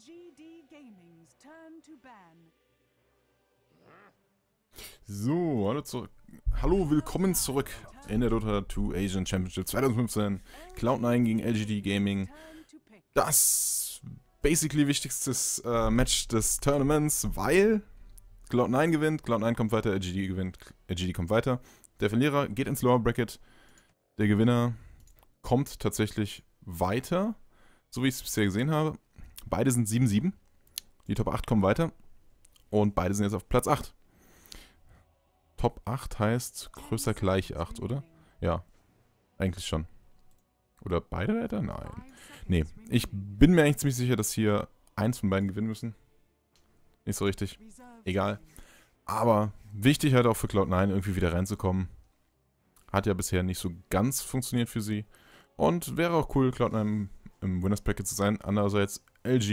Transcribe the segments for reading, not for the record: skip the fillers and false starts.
So, hallo, willkommen zurück in der Dota 2 Asian Championship 2015. Cloud9 gegen LGD Gaming. Das basically wichtigstes Match des Tournaments, weil Cloud9 gewinnt, Cloud9 kommt weiter, LGD gewinnt, LGD kommt weiter. Der Verlierer geht ins Lower Bracket. Der Gewinner kommt tatsächlich weiter, so wie ich es bisher gesehen habe. Beide sind 7-7. Die Top 8 kommen weiter. Und beide sind jetzt auf Platz 8. Top 8 heißt größer gleich 8, oder? Ja, eigentlich schon. Oder beide weiter? Nein. Nee, ich bin mir eigentlich ziemlich sicher, dass hier eins von beiden gewinnen müssen. Nicht so richtig. Egal. Aber wichtig halt auch für Cloud9 irgendwie wieder reinzukommen. Hat ja bisher nicht so ganz funktioniert für sie. Und wäre auch cool, Cloud9 im Winners Bracket zu sein. Andererseits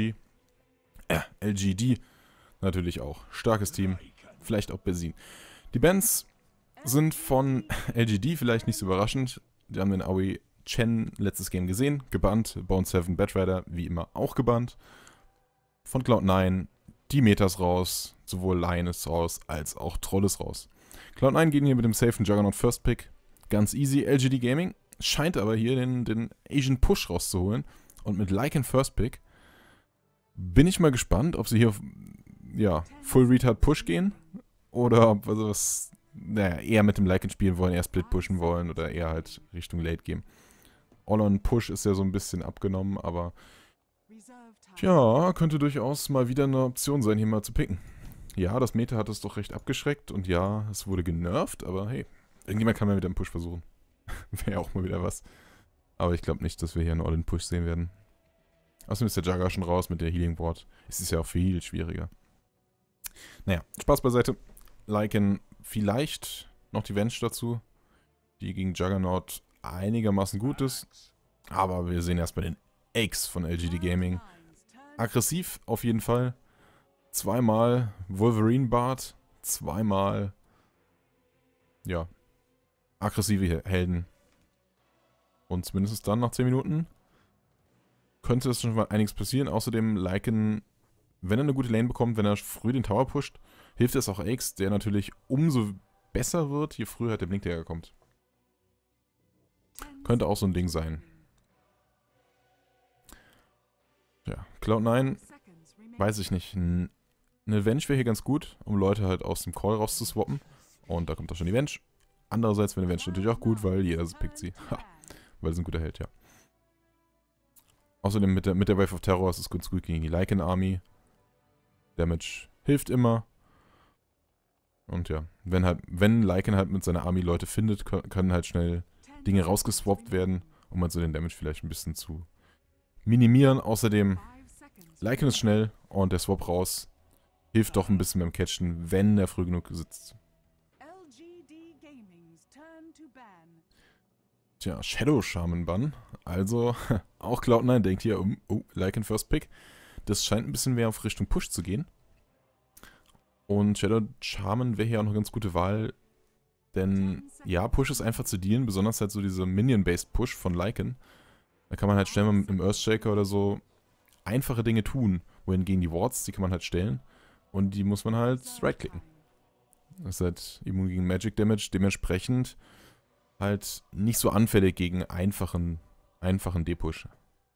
LGD natürlich auch. Starkes Team. Vielleicht auch Bersin. Die Bans sind von LGD vielleicht nicht so überraschend. Die haben den Aoi Chen letztes Game gesehen. Gebannt. Bone 7 Batrider wie immer auch gebannt. Von Cloud9 die Metas raus. Sowohl Lion ist raus als auch Troll ist raus. Cloud9 gehen hier mit dem safen Juggernaut First Pick. Ganz easy. LGD Gaming scheint aber hier den Asian Push rauszuholen. Und mit Lycan First Pick bin ich mal gespannt, ob sie hier ja, Full Retard Push gehen. Oder ob also was, naja, eher mit dem Lycan spielen wollen, eher Split pushen wollen oder eher halt Richtung Late Game. All-on Push ist ja so ein bisschen abgenommen, aber tja, könnte durchaus mal wieder eine Option sein, hier mal zu picken. Ja, das Meta hat es doch recht abgeschreckt und ja, es wurde genervt, aber hey, irgendjemand kann mal wieder einen Push versuchen. Wäre auch mal wieder was. Aber ich glaube nicht, dass wir hier einen All-in-Push sehen werden. Außerdem ist der Jugger schon raus mit der Healing Board. Es ist ja auch viel schwieriger. Naja, Spaß beiseite. Lycan vielleicht noch die Venge dazu, die gegen Juggernaut einigermaßen gut ist. Aber wir sehen erstmal den X von LGD Gaming. Aggressiv auf jeden Fall. Zweimal Wolverine Bart. Zweimal, ja, aggressive Helden. Und zumindest dann nach 10 Minuten könnte es schon mal einiges passieren. Außerdem Lycan, wenn er eine gute Lane bekommt, wenn er früh den Tower pusht, hilft es auch X, der natürlich umso besser wird, je früher halt der Blinkdagger kommt. Könnte auch so ein Ding sein. Ja, Cloud9, weiß ich nicht. Eine Venge wäre hier ganz gut, um Leute halt aus dem Call rauszuswappen. Und da kommt auch schon die Venge. Andererseits wäre eine Venge natürlich auch gut, weil jeder pickt sie. Ha, weil es ein guter Held, ja. Außerdem mit der Wave of Terror ist es ganz gut gegen die Lycan Army. Damage hilft immer. Und ja, wenn Lycan halt mit seiner Army Leute findet, können halt schnell Dinge rausgeswappt werden, um halt so den Damage vielleicht ein bisschen zu minimieren. Außerdem, Lycan ist schnell und der Swap raus hilft doch ein bisschen beim Catchen, wenn er früh genug sitzt. Tja, Shadow Shaman Bann. Also, auch Cloud9 denkt hier, oh, Lycan First Pick. Das scheint ein bisschen mehr auf Richtung Push zu gehen. Und Shadow Shaman wäre hier auch eine ganz gute Wahl. Denn, ja, Push ist einfach zu dealen, besonders halt so diese Minion-Based Push von Lycan. Da kann man halt schnell mal mit einem Earthshaker oder so einfache Dinge tun. Wohingegen die Wards, die kann man halt stellen. Und die muss man halt right-klicken. Das ist halt immun gegen Magic Damage, dementsprechend halt nicht so anfällig gegen einfachen D-Push.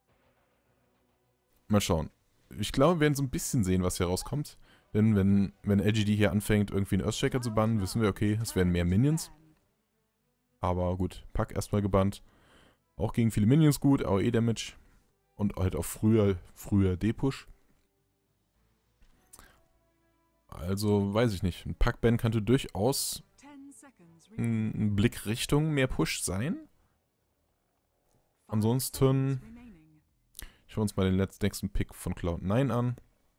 Mal schauen. Ich glaube, wir werden so ein bisschen sehen, was hier rauskommt. Denn wenn LGD hier anfängt, irgendwie einen Earthshaker zu bannen, wissen wir, okay, es werden mehr Minions. Aber gut, Pack erstmal gebannt. Auch gegen viele Minions gut, AOE-Damage. Und halt auch früher D-Push. Also, weiß ich nicht. Ein Pack-Ban könnte durchaus ein Blick Richtung mehr Push sein. Ansonsten schauen wir uns mal den nächsten Pick von Cloud9 an.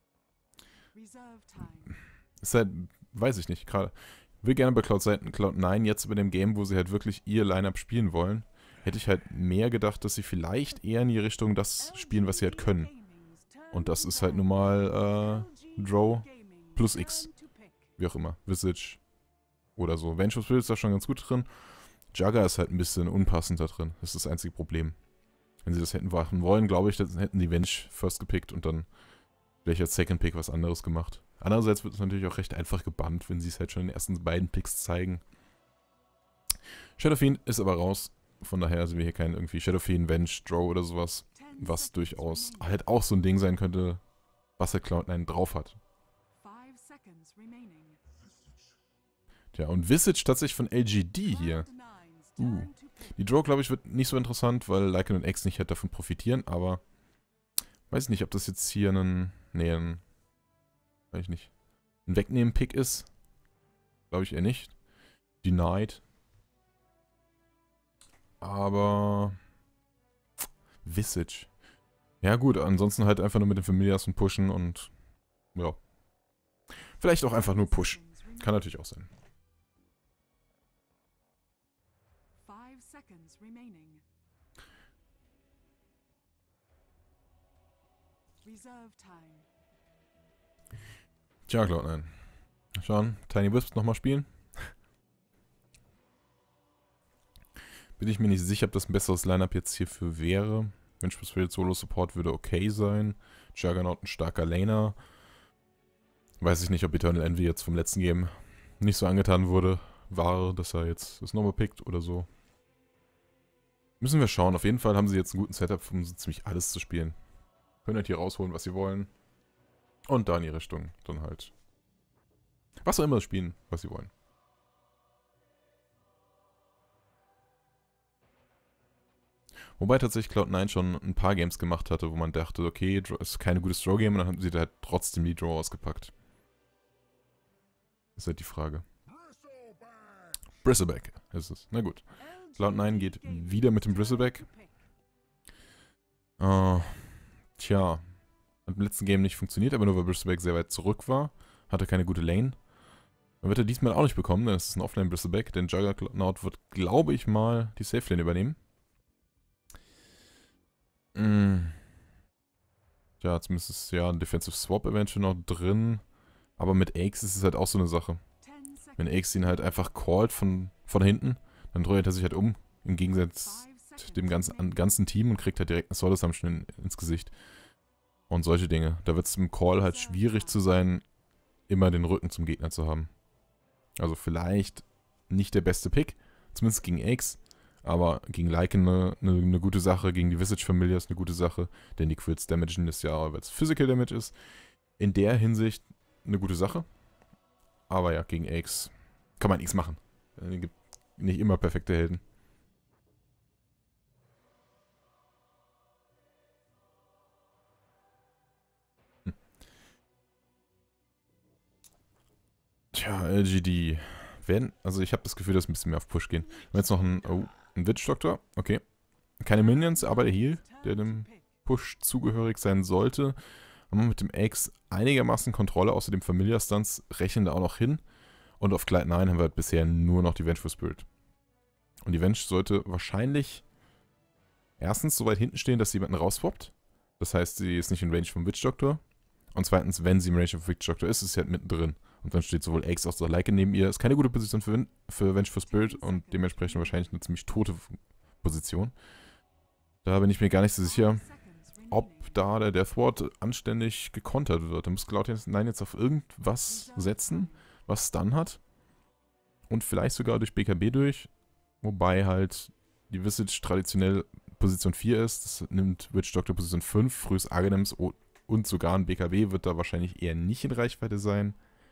Ist halt, weiß ich nicht, gerade. Ich will gerne bei Cloud9 jetzt bei dem Game, wo sie halt wirklich ihr Lineup spielen wollen, hätte ich halt mehr gedacht, dass sie vielleicht eher in die Richtung das spielen, was sie halt können. Und das ist halt nun mal Draw plus X. Wie auch immer. Visage oder so. Venge of Spirit ist da schon ganz gut drin. Jugger ist halt ein bisschen unpassend da drin. Das ist das einzige Problem. Wenn sie das hätten machen wollen, glaube ich, dann hätten die Venge first gepickt und dann Vielleicht als Second Pick was anderes gemacht. Andererseits wird es natürlich auch recht einfach gebannt, wenn sie es halt schon in den ersten beiden Picks zeigen. Shadow Fiend ist aber raus. Von daher sind wir hier kein irgendwie Shadow Fiend, Venge, Draw oder sowas. Was durchaus halt auch so ein Ding sein könnte, was halt Cloud9 drauf hat. Tja, und Visage tatsächlich von LGD hier. Die Draw, glaube ich, wird nicht so interessant, weil Lycan und X nicht halt davon profitieren, aber weiß ich nicht, ob das jetzt hier ein weiß ich nicht, ein Wegnehmen-Pick ist. Glaube ich eher nicht. Denied. Aber Visage. Ja gut, ansonsten halt einfach nur mit den Familias und pushen und ja. Vielleicht auch einfach nur Push. Kann natürlich auch sein. Tja, Cloud9. Schauen, Tiny Wisps nochmal spielen. Bin ich mir nicht sicher, ob das ein besseres Lineup jetzt hierfür wäre. Vengeful Spirit Solo Support würde okay sein. Juggernaut ein starker Laner. Weiß ich nicht, ob Eternal Envy jetzt vom letzten Game nicht so angetan war, dass er jetzt das nochmal pickt oder so. Müssen wir schauen. Auf jeden Fall haben sie jetzt einen guten Setup, um so ziemlich alles zu spielen. Können halt hier rausholen, was sie wollen. Und da in die Richtung dann halt was auch immer spielen, was sie wollen. Wobei tatsächlich Cloud9 schon ein paar Games gemacht hatte, wo man dachte, okay, ist keine gutes Draw-Game, und dann haben sie da halt trotzdem die Draw ausgepackt. Das ist halt die Frage. Bristleback ist es. Na gut. Cloud9 geht wieder mit dem Bristleback. Tja. Hat im letzten Game nicht funktioniert, aber nur weil Bristleback sehr weit zurück war. Hatte keine gute Lane. Dann wird er diesmal auch nicht bekommen, denn es ist ein Offline Bristleback. Denn Juggernaut wird, glaube ich mal, die Safe Lane übernehmen. Ja, zumindest ist ja ein Defensive Swap eventuell noch drin. Aber mit Axe ist es halt auch so eine Sache. Wenn Axe ihn halt einfach callt von hinten, dann dreht er sich halt um. Im Gegensatz dem ganzen Team und kriegt halt direkt einen Soul Assumption ins Gesicht. Und solche Dinge. Da wird es im Call halt schwierig zu sein, immer den Rücken zum Gegner zu haben. Also vielleicht nicht der beste Pick, zumindest gegen Axe. Aber gegen Lycan eine gute Sache, gegen die Visage-Familie ist eine gute Sache, denn die Quills damagen das ja, weil es Physical Damage ist. In der Hinsicht eine gute Sache. Aber ja, gegen Axe kann man nichts machen. Es gibt nicht immer perfekte Helden. Tja, LGD. Also ich habe das Gefühl, dass ein bisschen mehr auf Push gehen. Wir haben jetzt noch einen Witch-Doktor. Okay. Keine Minions, aber der Heal, der dem Push zugehörig sein sollte. Haben wir mit dem Axe einigermaßen Kontrolle, außer dem Familiar-Stunts rechnen da auch noch hin. Und auf Cloud9 haben wir halt bisher nur noch die Vengeful Spirit. Und die Venge sollte wahrscheinlich erstens so weit hinten stehen, dass sie jemanden rauswoppt. Das heißt, sie ist nicht in Range vom Witch-Doktor. Und zweitens, wenn sie im Range vom Witch-Doktor ist sie halt mittendrin. Und dann steht sowohl Axe als auch Lycan neben ihr. Ist keine gute Position für Vengeful Spirit und dementsprechend wahrscheinlich eine ziemlich tote Position. Da bin ich mir gar nicht so sicher, ob da der Deathward anständig gekontert wird. Da muss Cloud9 jetzt auf irgendwas setzen, was Stun hat. Und vielleicht sogar durch BKB durch. Wobei halt die Visage traditionell Position 4 ist. Das nimmt Witch Doctor Position 5, frühes Aghanems und sogar ein BKB wird da wahrscheinlich eher nicht in Reichweite sein.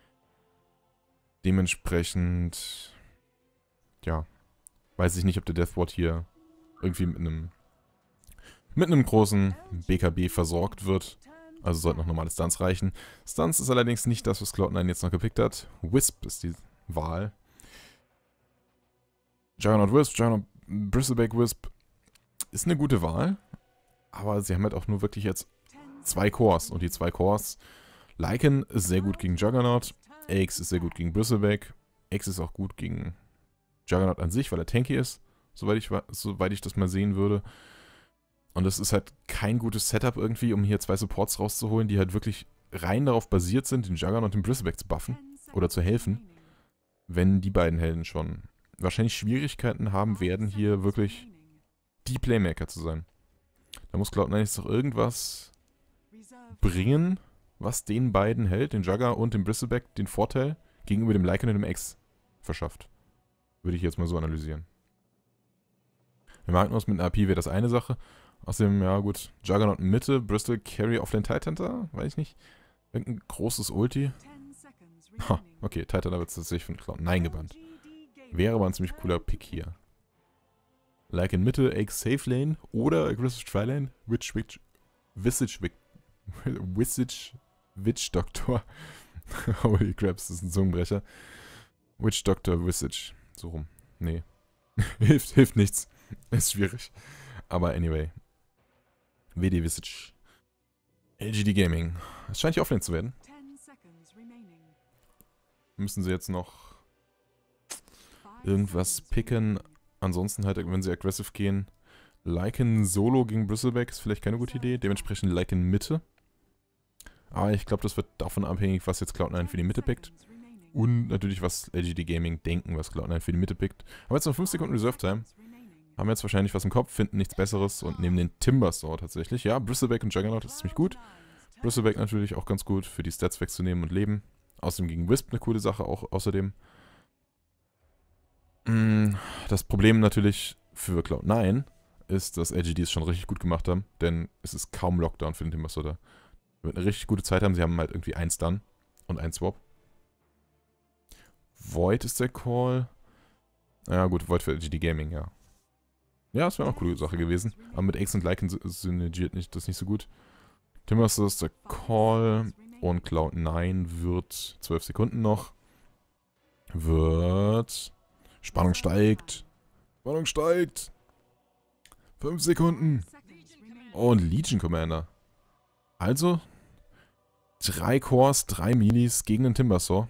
Dementsprechend, ja, weiß ich nicht, ob der Deathward hier irgendwie mit einem großen BKB versorgt wird. Also sollten noch normale Stunts reichen. Stunts ist allerdings nicht das, was Cloud9 jetzt noch gepickt hat. Wisp ist die Wahl. Juggernaut Wisp, Juggernaut Bristleback Wisp ist eine gute Wahl. Aber sie haben halt auch nur wirklich jetzt 2 Cores. Und die 2 Cores, Lycan ist sehr gut gegen Juggernaut. Axe ist sehr gut gegen Bristleback. Axe ist auch gut gegen Juggernaut an sich, weil er tanky ist. Soweit ich das mal sehen würde. Und das ist halt kein gutes Setup irgendwie, um hier 2 Supports rauszuholen, die halt wirklich rein darauf basiert sind, den Juggernaut und den Bristleback zu buffen. Oder zu helfen. Wenn die beiden Helden schon wahrscheinlich Schwierigkeiten haben werden, hier wirklich die Playmaker zu sein. Da muss Cloud9 jetzt doch irgendwas bringen, was den beiden hält, den Jugger und dem Bristleback, den Vorteil gegenüber dem Lycan und dem X verschafft. Würde ich jetzt mal so analysieren. Der Magnus mit einer AP wäre das eine Sache. Außerdem, ja gut, Juggernaut in Mitte, Bristol Carry auf den Titan, weiß ich nicht. Irgendein großes Ulti. Ha, okay, Titan wird tatsächlich von Cloud9 gebannt. Wäre aber ein ziemlich cooler Pick hier. Like in Mitte, Egg Safe Lane oder Aggressive Tri Lane, Visage Witch Doctor. Holy Crabs, das ist ein Zungenbrecher. Witch Doctor Visage. So rum. Nee. hilft nichts. Ist schwierig. Aber anyway. WD Visage. LGD Gaming. Es scheint hier offline zu werden. Müssen sie jetzt noch irgendwas picken. Ansonsten halt, wenn sie aggressive gehen, Lycan Solo gegen Bristleback ist vielleicht keine gute Idee. Dementsprechend Lycan Mitte. Aber ich glaube, das wird davon abhängig, was jetzt Cloud9 für die Mitte pickt. Und natürlich, was LGD Gaming denken, was Cloud9 für die Mitte pickt. Aber jetzt noch 5 Sekunden Reserve Time. Haben jetzt wahrscheinlich was im Kopf, finden nichts Besseres und nehmen den Timbersaw tatsächlich. Ja, Bristleback und Juggernaut ist ziemlich gut. Bristleback natürlich auch ganz gut, für die Stats wegzunehmen und leben. Außerdem gegen Wisp eine coole Sache auch außerdem. Das Problem natürlich für Cloud9 ist, dass LGD es schon richtig gut gemacht haben, denn es ist kaum Lockdown für den Timbersaw da. Wird eine richtig gute Zeit haben, sie haben halt irgendwie 1 Stun und 1 Swap. Void ist der Call. Ja gut, Void für LGD Gaming, ja. Ja, das wäre auch eine coole Sache gewesen. Aber mit X und Lycan synergiert das nicht so gut. Timbersaw ist der Call und Cloud9 wird 12 Sekunden noch. Spannung steigt. Spannung steigt. 5 Sekunden. Und Legion Commander. Also 3 Cores, 3 Minis gegen den Timbersaw.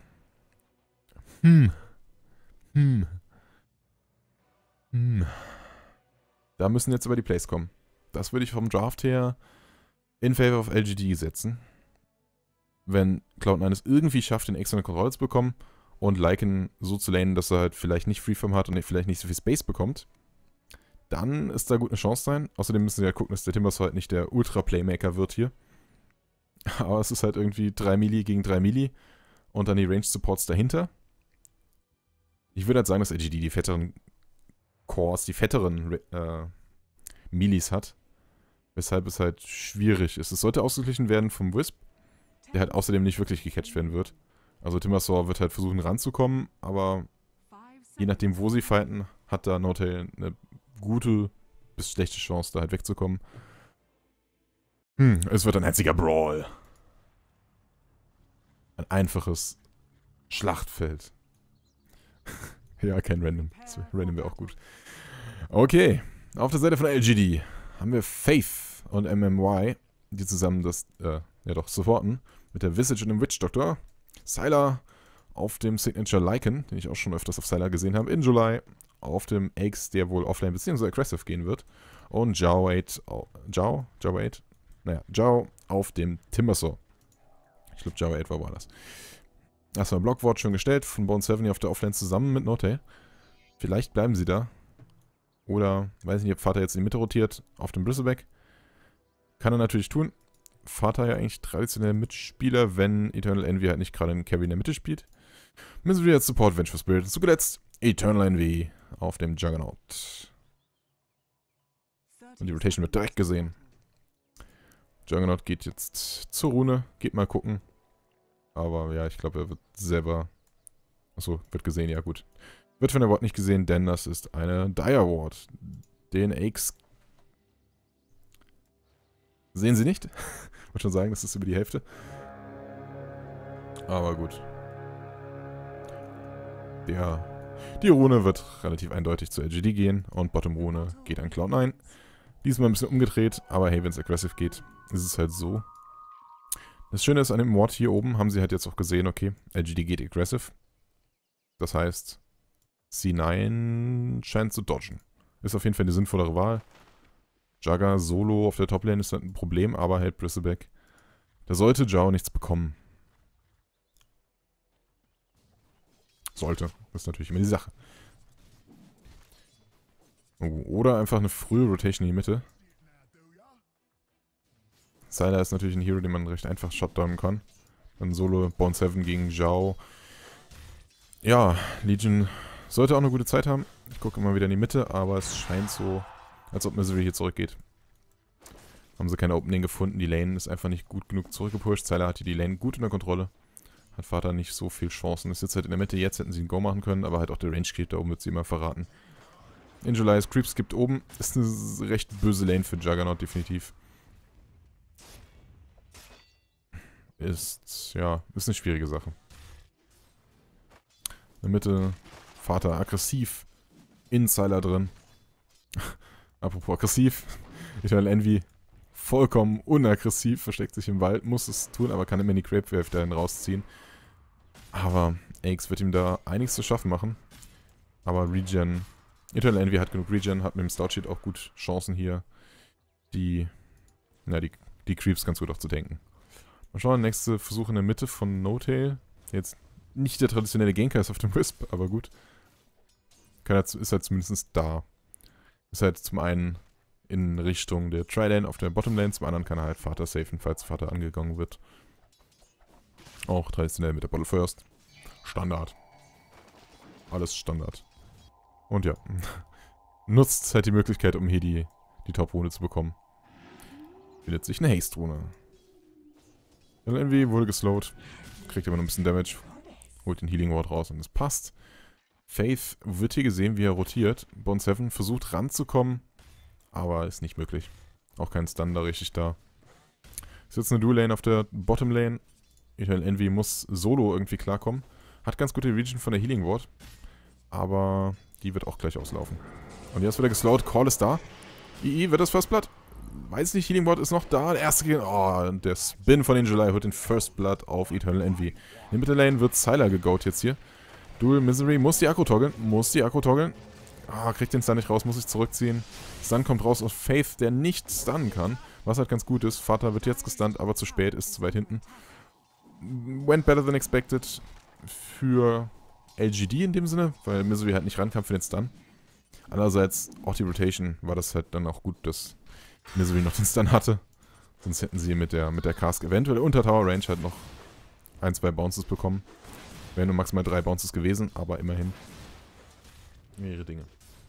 Da müssen jetzt aber die Plays kommen. Das würde ich vom Draft her in favor of LGD setzen. Wenn Cloud9 es irgendwie schafft, den extra Kontrolle zu bekommen und Lycan so zu lanen, dass er halt vielleicht nicht Freeform hat und vielleicht nicht so viel Space bekommt, dann ist da gut eine Chance sein. Außerdem müssen wir ja gucken, dass der Timbersaw halt nicht der Ultra-Playmaker wird hier. Aber es ist halt irgendwie 3 Milli gegen 3 Milli und dann die Range-Supports dahinter. Ich würde halt sagen, dass LGD die fetteren Cores, die fetteren Millis hat. Weshalb es halt schwierig ist. Es sollte ausgeglichen werden vom Wisp, der halt außerdem nicht wirklich gecatcht werden wird. Also Timbersaw wird halt versuchen ranzukommen, aber je nachdem, wo sie fighten, hat da No-Tail eine gute bis schlechte Chance, da halt wegzukommen. Es wird ein einziger Brawl. Ein einfaches Schlachtfeld. Ja, kein Random. Random wäre auch gut. Okay, auf der Seite von LGD haben wir Faith und MMY, die zusammen das, supporten. Mit der Visage und dem Witch Doctor. Sylar auf dem Signature Lycan, den ich auch schon öfters auf Sylar gesehen habe, in July. Auf dem Eggs, der wohl offline bzw. aggressive gehen wird. Und Zhao auf dem Timbersaw. Ich glaube, Zhao 8 war woanders. Erstmal Blockwort schon gestellt, von Bone 7 auf der Offline zusammen mit No-Tail. Vielleicht bleiben sie da. Oder, weiß nicht, ob Vater jetzt in die Mitte rotiert, auf dem Bristleback. Kann er natürlich tun. Vater ja eigentlich traditionell Mitspieler, wenn Eternal Envy halt nicht gerade einen Carry in der Mitte spielt. Müssen wir jetzt Support Vengeful Spirit. Zuletzt Eternal Envy auf dem Juggernaut. Und die Rotation wird direkt gesehen. Juggernaut geht jetzt zur Rune. Geht mal gucken. Aber ja, ich glaube, er wird selber... Achso, wird gesehen, ja gut. Wird von der Ward nicht gesehen, denn das ist eine Dire Ward. Den Aches sehen sie nicht. Ich wollte schon sagen, das ist über die Hälfte. Aber gut. Die Rune wird relativ eindeutig zu LGD gehen und Bottom Rune geht an Cloud9. Diesmal ein bisschen umgedreht, aber hey, wenn es aggressive geht, ist es halt so. Das Schöne ist, an dem Ward hier oben haben sie halt jetzt auch gesehen, okay, LGD geht aggressive. Das heißt, C9 scheint zu dodgen. Ist auf jeden Fall eine sinnvollere Wahl. Jugger solo auf der Toplane ist halt ein Problem, aber hält Bristleback. Da sollte Zhao nichts bekommen. Sollte. Das ist natürlich immer die Sache. Oder einfach eine frühe Rotation in die Mitte. Sylar ist natürlich ein Hero, den man recht einfach shotdownen kann. Dann Solo Bone 7 gegen Zhao. Ja, Legion sollte auch eine gute Zeit haben. Ich gucke immer wieder in die Mitte, aber es scheint so, als ob Misery hier zurückgeht. Haben sie keine Opening gefunden. Die Lane ist einfach nicht gut genug zurückgepusht. Sylar hatte die Lane gut unter Kontrolle. Hat Vater nicht so viel Chancen. Ist jetzt halt in der Mitte. Jetzt hätten sie einen Go machen können, aber halt auch der Range Creep da oben wird sie immer verraten. Injulize Creeps gibt oben. Ist eine recht böse Lane für Juggernaut, definitiv. Ist eine schwierige Sache. In der Mitte Vater aggressiv. In Sylar drin. Apropos aggressiv. Eternal Envy vollkommen unaggressiv. Versteckt sich im Wald. Muss es tun, aber kann immer die Grape Wave dahin rausziehen. Aber Aix wird ihm da einiges zu schaffen machen. Aber Regen. Eternal Envy hat genug Regen. Hat mit dem Stout Sheet auch gut Chancen hier. Die Creeps ganz gut auch zu denken. Mal schauen, nächste Versuch in der Mitte von No-Tail. Jetzt nicht der traditionelle Genkai ist auf dem Wisp, aber gut. Ist halt zumindest da. Ist halt zum einen in Richtung der Tri-Lane auf der Bottom-Lane, zum anderen kann er halt Vater safen, falls Vater angegangen wird. Auch traditionell mit der Bottle First. Standard. Alles Standard. Und ja, nutzt halt die Möglichkeit, um hier die Top-Rune zu bekommen. Findet sich eine Haste-Rune. Envy wurde geslowt, kriegt immer noch ein bisschen Damage, holt den Healing Ward raus und es passt. Faith wird hier gesehen, wie er rotiert. Bone 7 versucht ranzukommen, aber ist nicht möglich. Auch kein Stun da richtig da. Ist jetzt eine Dual-Lane auf der Bottom-Lane. Eternal Envy muss solo irgendwie klarkommen. Hat ganz gute Regen von der Healing Ward, aber die wird auch gleich auslaufen. Und jetzt wird er geslowt, Call ist da. II wird das First Blood? Weiß nicht, Healing Ward ist noch da. Der erste Kill. Oh, und der Spin von Injulize holt den First Blood auf Eternal Envy. In der Mitte-Lane wird Sylar gegoat jetzt hier. Dual Misery muss die Akku toggeln. Ah, kriegt den Stun nicht raus, muss sich zurückziehen. Stun kommt raus aus Faith, der nicht stunnen kann. Was halt ganz gut ist. Vater wird jetzt gestunt, aber zu spät, ist zu weit hinten. Went better than expected für LGD in dem Sinne, weil Misery halt nicht rankam für den Stun. Andererseits, auch die Rotation war das halt dann auch gut, dass Misery noch den Stun hatte. Sonst hätten sie mit der Cask eventuell unter Tower Range halt noch 1-2 Bounces bekommen. Wären nur maximal 3 Bounces gewesen, aber immerhin mehrere Dinge.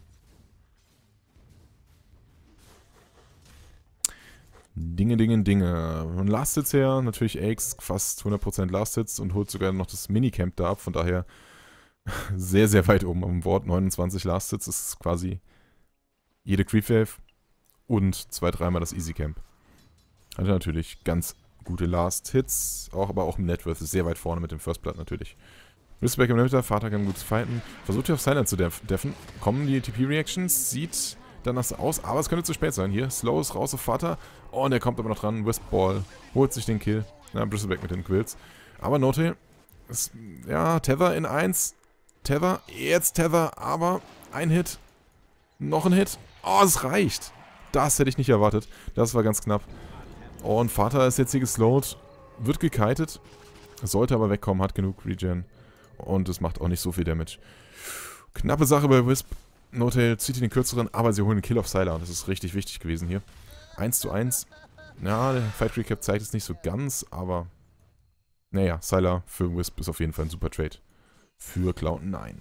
Dinge. Von Last Hits her natürlich Aix fast 100% Last Hits und holt sogar noch das Minicamp da ab. Von daher sehr, sehr weit oben am Board. 29 Last Hits ist quasi jede Creep Wave und 2-3 Mal das Easy Camp. Hatte natürlich ganz gute Last Hits, aber auch im Networth ist sehr weit vorne mit dem First Blood natürlich. Respect im Limiter, Vater kann gut fighten. Versucht hier auf Silent zu deffen. Kommen die TP-Reactions, sieht danach so aus, aber es könnte zu spät sein. Hier, Slow ist raus auf Vater. Oh, und der kommt aber noch dran. Wisp Ball holt sich den Kill. Ja, Bristleback mit den Quills. Aber No-Tail ist, ja, Tether in 1. Tether, jetzt Tether, aber ein Hit. Noch ein Hit. Oh, es reicht. Das hätte ich nicht erwartet. Das war ganz knapp. Oh, und Vater ist jetzt hier geslowt. Wird gekitet. Sollte aber wegkommen, hat genug Regen. Und es macht auch nicht so viel Damage. Knappe Sache bei Wisp. No-Tail zieht den kürzeren, aber sie holen den Kill auf Sylar. Und das ist richtig wichtig gewesen hier. 1:1. Ja, der Fight Recap zeigt es nicht so ganz, aber naja, Sylar für Wisp ist auf jeden Fall ein super Trade. Für Cloud9.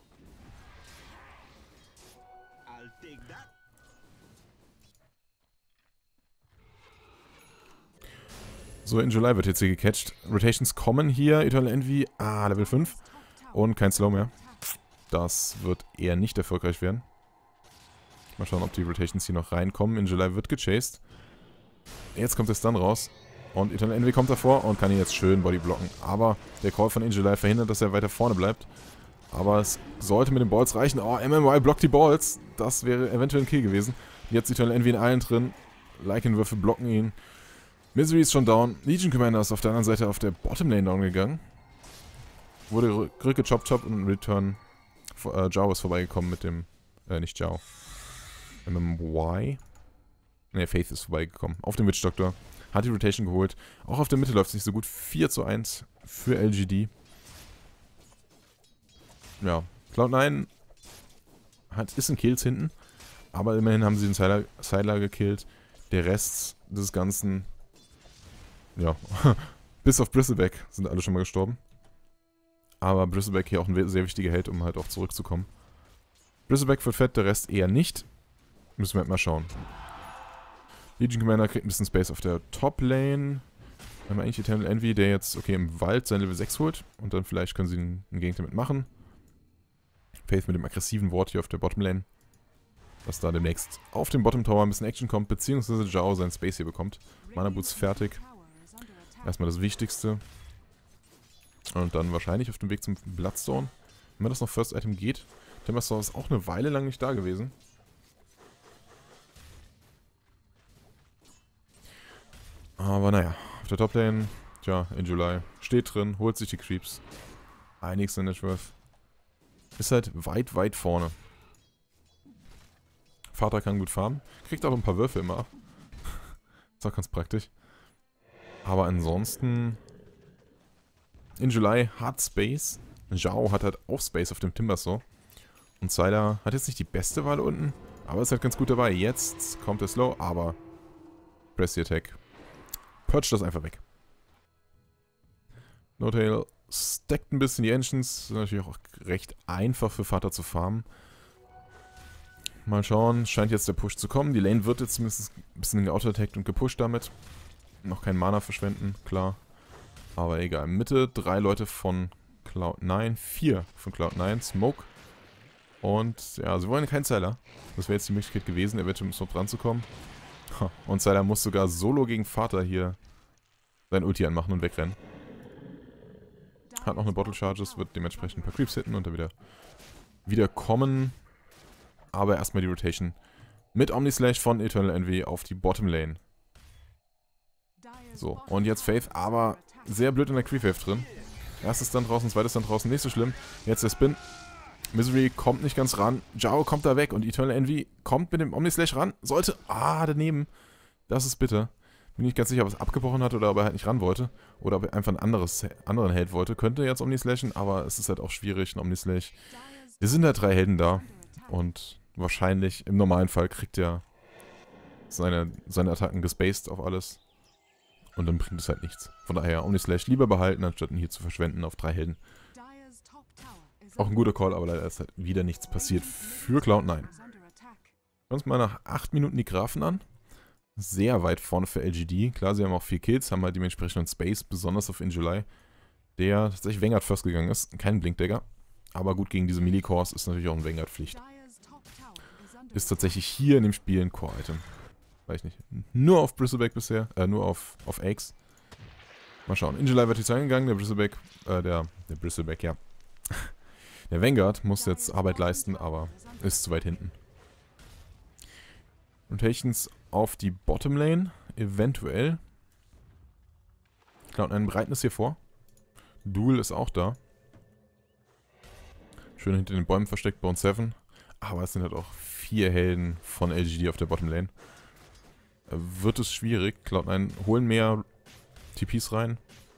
So, in July wird jetzt hier gecatcht. Rotations kommen hier. Eternal Envy, Level 5. Und kein Slow mehr. Das wird eher nicht erfolgreich werden. Mal schauen, ob die Rotations hier noch reinkommen. In July wird gechased. Jetzt kommt der Stun raus. Und Eternal Envy kommt davor und kann ihn jetzt schön bodyblocken. Aber der Call von Injuly verhindert, dass er weiter vorne bleibt. Aber es sollte mit den Balls reichen. Oh, MMY blockt die Balls. Das wäre eventuell ein Kill gewesen. Jetzt Eternal Envy in allen drin. Lycan-Würfe blocken ihn. Misery ist schon down. Legion Commander ist auf der anderen Seite auf der Bottom Lane down gegangen. Wurde rückgechoppt und Return. Zhao ist vorbeigekommen mit dem. Nicht Zhao. MMY. Ne, Faith ist vorbeigekommen. Auf dem Witch Doctor. Hat die Rotation geholt. Auch auf der Mitte läuft es nicht so gut. 4:1 für LGD. Ja, Cloud9 ist in Kills hinten. Aber immerhin haben sie den Sylar gekillt. Der Rest des Ganzen ja, bis auf Bristleback sind alle schon mal gestorben. Aber Bristleback hier auch ein sehr wichtiger Held, um halt auch zurückzukommen. Bristleback wird fett, der Rest eher nicht. Müssen wir halt mal schauen. Legion Commander kriegt ein bisschen Space auf der Top-Lane. Dann haben wir eigentlich Eternal Envy, der jetzt, okay, im Wald sein Level 6 holt. Und dann vielleicht können sie einen Gegner damit machen. Faith mit dem aggressiven Wort hier auf der Bottom-Lane. Dass da demnächst auf dem Bottom-Tower ein bisschen Action kommt, beziehungsweise Zhao seinen Space hier bekommt. Mana-Boots fertig. Erstmal das Wichtigste. Und dann wahrscheinlich auf dem Weg zum Bloodstone. Wenn das noch First Item geht. Timbersaw ist auch eine Weile lang nicht da gewesen. Aber naja, auf der Top-Lane, tja, in July, steht drin, holt sich die Creeps. Einiges in Networth. Ist halt weit, weit vorne. Vater kann gut farmen, kriegt auch ein paar Würfe immer ab. Ist auch ganz praktisch. Aber ansonsten, in July hat Space. Zhao hat halt auch Space auf dem Timbersaw. Und Sylar hat jetzt nicht die beste Wahl unten, aber ist halt ganz gut dabei. Jetzt kommt der Slow, aber Press the Attack. Purge das einfach weg. No-Tail stackt ein bisschen die Ancients. Ist natürlich auch recht einfach für Vater zu farmen. Mal schauen, scheint jetzt der Push zu kommen. Die Lane wird jetzt zumindest ein bisschen geauto-attackt und gepusht damit. Noch kein Mana verschwenden, klar. Aber egal. Mitte 3 Leute von Cloud9, 4 von Cloud9, Smoke. Und ja, sie wollen keinen Sylar. Das wäre jetzt die Möglichkeit gewesen, eventuell noch dran zu kommen. Und Sylar muss sogar solo gegen Vater hier sein Ulti anmachen und wegrennen. Hat noch eine Bottle Charges, wird dementsprechend ein paar Creeps hitten und dann wieder kommen. Aber erstmal die Rotation mit Omnislash von Eternal Envy auf die Bottom Lane. So, und jetzt Faith, aber sehr blöd in der Creep Wave drin. Erstes dann draußen, zweites dann draußen, nicht so schlimm. Jetzt der Spin. Misery kommt nicht ganz ran. Zhao kommt da weg und Eternal Envy kommt mit dem Omnislash ran. Sollte. Daneben. Das ist bitter. Bin nicht ganz sicher, ob es abgebrochen hat oder ob er halt nicht ran wollte. Oder ob er einfach einen anderen Held wollte. Könnte jetzt Omnislashen, aber es ist halt auch schwierig, ein Omnislash. Wir sind halt 3 Helden da. Und wahrscheinlich, im normalen Fall, kriegt er seine Attacken gespaced auf alles. Und dann bringt es halt nichts. Von daher, Omnislash lieber behalten, anstatt ihn hier zu verschwenden auf 3 Helden. Auch ein guter Call, aber leider ist halt wieder nichts passiert für Cloud9. Schauen wir uns mal nach 8 Minuten die Graphen an. Sehr weit vorne für LGD. Klar, sie haben auch 4 Kills, haben halt dementsprechend Space, besonders auf Injuly, der tatsächlich Vanguard first gegangen ist. Kein Blinkdagger. Aber gut, gegen diese Melee-Cores ist natürlich auch ein Vanguard-Pflicht. Ist tatsächlich hier in dem Spiel ein Core-Item. Weiß ich nicht. Nur auf Bristleback bisher, nur auf Axe. Mal schauen. Injuly wird jetzt eingegangen, der Bristleback, der Bristleback, ja. Der Vanguard muss jetzt Arbeit leisten, aber ist zu weit hinten. Rotations auf die Bottom Lane, eventuell. Cloud9 bereiten es hier vor. Duel ist auch da. Schön hinter den Bäumen versteckt, Bone 7. Aber es sind halt auch 4 Helden von LGD auf der Bottom Lane. Wird es schwierig. Cloud9 holen mehr TPs rein.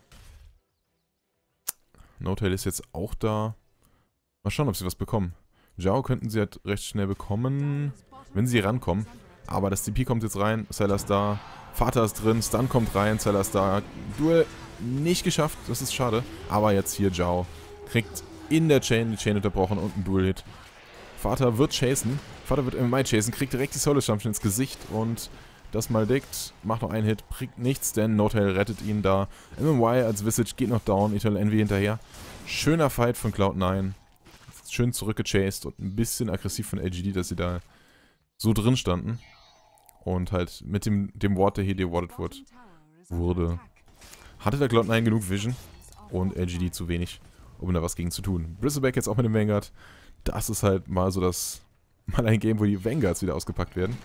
No-Tail ist jetzt auch da. Mal schauen, ob sie was bekommen. Zhao könnten sie halt recht schnell bekommen, wenn sie rankommen. Aber das TP kommt jetzt rein, Sylar ist da, Vater ist drin, Stun kommt rein, Sylar ist da. Duel nicht geschafft, das ist schade. Aber jetzt hier Zhao kriegt in der Chain die Chain unterbrochen und einen Duel-Hit. Vater wird chasen, Vater wird MMI chasen, kriegt direkt die Solo-Champion ins Gesicht und das Maledict macht noch einen Hit, bringt nichts, denn No-Tail rettet ihn da. MMY als Visage geht noch down, Eternal Envy hinterher. Schöner Fight von Cloud9. Schön zurückgechased und ein bisschen aggressiv von LGD, dass sie da so drin standen. Und halt mit dem Ward, der hier dewardet wurde, hatte der Cloud9 genug Vision und LGD zu wenig, um da was gegen zu tun. Bristleback jetzt auch mit dem Vanguard. Das ist halt mal so mal ein Game, wo die Vanguards wieder ausgepackt werden.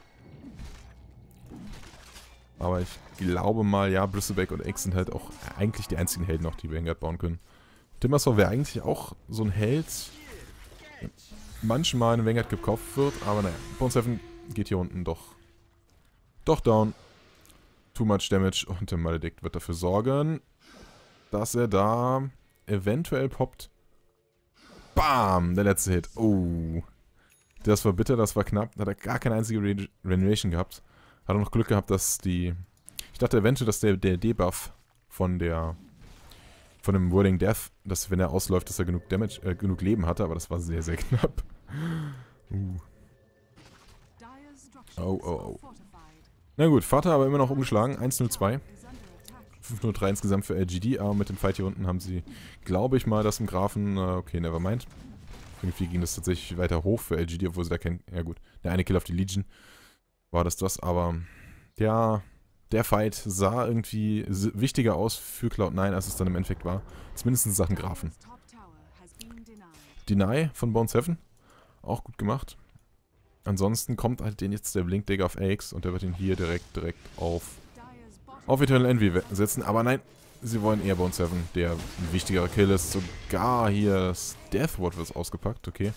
Aber ich glaube mal, ja, Bristleback und X sind halt auch eigentlich die einzigen Helden noch, die Vanguard bauen können. Timbersaw wäre eigentlich auch so ein Held, manchmal in Vanguard gekauft wird, aber naja, Bone 7 geht hier unten doch down. Too much damage und der Maledict wird dafür sorgen, dass er da eventuell poppt. Bam! Der letzte Hit. Oh. Das war bitter, das war knapp. Da hat er gar keine einzige Regeneration gehabt. Hat er noch Glück gehabt, dass die... Ich Ich dachte eventuell, dass der Debuff von dem Whirling Death, dass wenn er ausläuft, dass er genug Damage, genug Leben hatte, aber das war sehr, sehr knapp. Oh. Na gut, Vater aber immer noch umgeschlagen. 1-0-2. 5-0-3 insgesamt für LGD, aber mit dem Fight hier unten haben sie, glaube ich mal, das im Graphen, okay, nevermind. Irgendwie ging das tatsächlich weiter hoch für LGD, obwohl sie da keinen, ja gut, der eine Kill auf die Legion war das, aber ja, der Fight sah irgendwie wichtiger aus für Cloud9, als es dann im Endeffekt war. Zumindest in Sachen Graphen. Deny von Bone 7, auch gut gemacht. Ansonsten kommt halt den jetzt der Blink-Dagger auf Axe und der wird ihn hier direkt auf Eternal Envy setzen. Aber nein, sie wollen eher Bone 7, der ein wichtigerer Kill ist. Sogar hier das Death Ward wird ausgepackt, okay.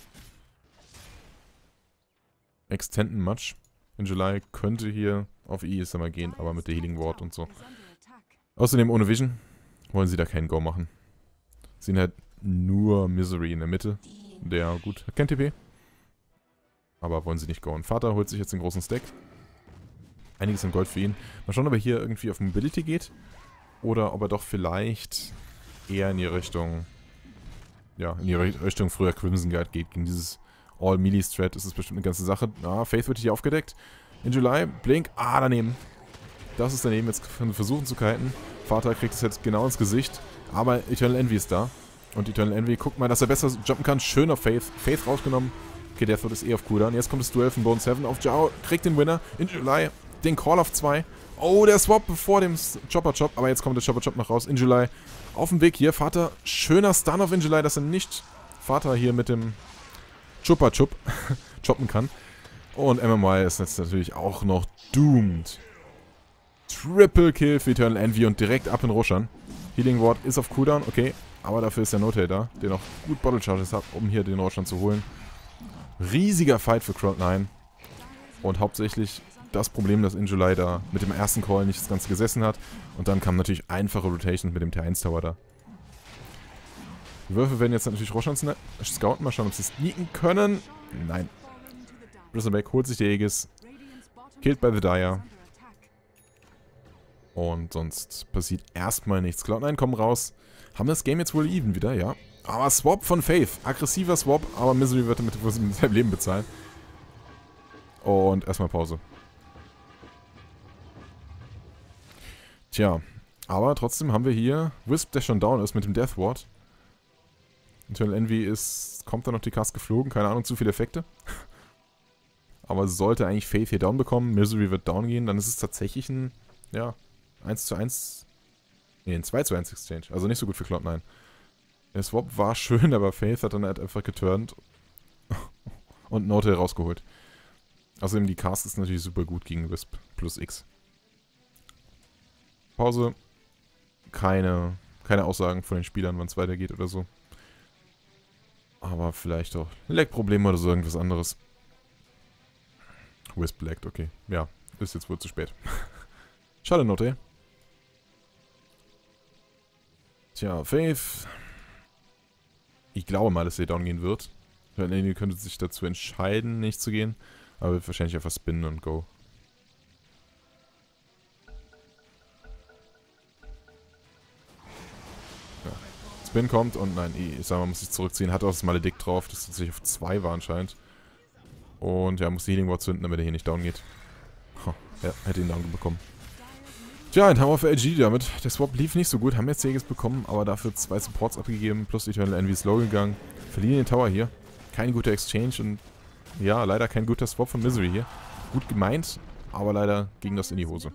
Extenden Match. In July könnte hier auf ESMR gehen, aber mit der Healing Ward und so. Außerdem ohne Vision wollen sie da keinen Go machen. Sie sind halt nur Misery in der Mitte. Der, gut, hat kein TP. Aber wollen sie nicht goen. Vater holt sich jetzt den großen Stack. Einiges an Gold für ihn. Mal schauen, ob er hier irgendwie auf Mobility geht. Oder ob er doch vielleicht eher in die Richtung... Ja, in die Richtung früher Crimson Guard geht. Gegen dieses All-Melee-Strat ist es bestimmt eine ganze Sache. Ah, Faith wird hier aufgedeckt. In July, Blink. Ah, daneben. Das ist daneben. Jetzt versuchen zu kiten. Vater kriegt es jetzt genau ins Gesicht. Aber Eternal Envy ist da. Und Eternal Envy, guckt mal, dass er besser jumpen kann. Schön auf Faith. Faith rausgenommen. Okay, der ist eh auf Cooldown. Jetzt kommt das Duell von Bone 7 auf Zhao. Kriegt den Winner. In July. Den Call auf 2. Oh, der Swap bevor dem Chopper-Chop. Aber jetzt kommt der Chopper-Chop noch raus. In July. Auf dem Weg hier. Vater. Schöner Stun auf In July, dass er nicht Vater hier mit dem Chopper-Chop choppen kann. Und MMY ist jetzt natürlich auch noch doomed. Triple Kill für Eternal Envy und direkt ab in Roshan. Healing Ward ist auf Cooldown. Okay. Aber dafür ist der No-Tail da, der noch gut Bottle Charges hat, um hier den Roshan zu holen. Riesiger Fight für Cloud9. Und hauptsächlich das Problem, dass In July da mit dem ersten Call nicht das Ganze gesessen hat. Und dann kam natürlich einfache Rotation mit dem T1 Tower da. Die Würfe werden jetzt natürlich Roshan scouten. Mal schauen, ob sie sneaken können. Nein. Bristleback holt sich die Aegis. Killed by the Dire. Und sonst passiert erstmal nichts. Cloud9 kommen raus. Haben das Game jetzt wohl even wieder, ja. Aber Swap von Faith. Aggressiver Swap, aber Misery wird damit mit seinem Leben bezahlen. Und erstmal Pause. Tja, aber trotzdem haben wir hier Wisp, der schon down ist mit dem Death Ward. Eternal Envy kommt da noch die Cast geflogen, keine Ahnung, zu viele Effekte. Aber sollte eigentlich Faith hier down bekommen, Misery wird down gehen, dann ist es tatsächlich ein, ja, 1:1, nee, ein 2:1 Exchange. Also nicht so gut für Cloud9. Der Swap war schön, aber Faith hat dann halt einfach geturnt und No-Tail rausgeholt. Außerdem die Cast ist natürlich super gut gegen Wisp plus X. Pause. Keine Aussagen von den Spielern, wann es weitergeht oder so. Aber vielleicht auch Lag-Probleme oder so, irgendwas anderes. Wisp laggt, okay. Ja, ist jetzt wohl zu spät. Schade, No-Tail. Tja, Faith. Ich glaube mal, dass der down gehen wird. Ihr könntet sich dazu entscheiden, nicht zu gehen. Aber wird wahrscheinlich einfach spinnen und go. Ja. Spin kommt und nein, ich sag mal, muss sich zurückziehen. Hat auch das Maledikt drauf, das tatsächlich auf 2 war anscheinend. Und ja, muss die Healing Ward zünden, damit er hier nicht down geht. Ja, hätte ihn down bekommen. Tja, ein Hammer für LG damit. Der Swap lief nicht so gut, haben jetzt Aegis bekommen, aber dafür 2 Supports abgegeben, plus Eternal Envy ist low gegangen. Verlieren den Tower hier. Kein guter Exchange und ja, leider kein guter Swap von Misery hier. Gut gemeint, aber leider ging das in die Hose.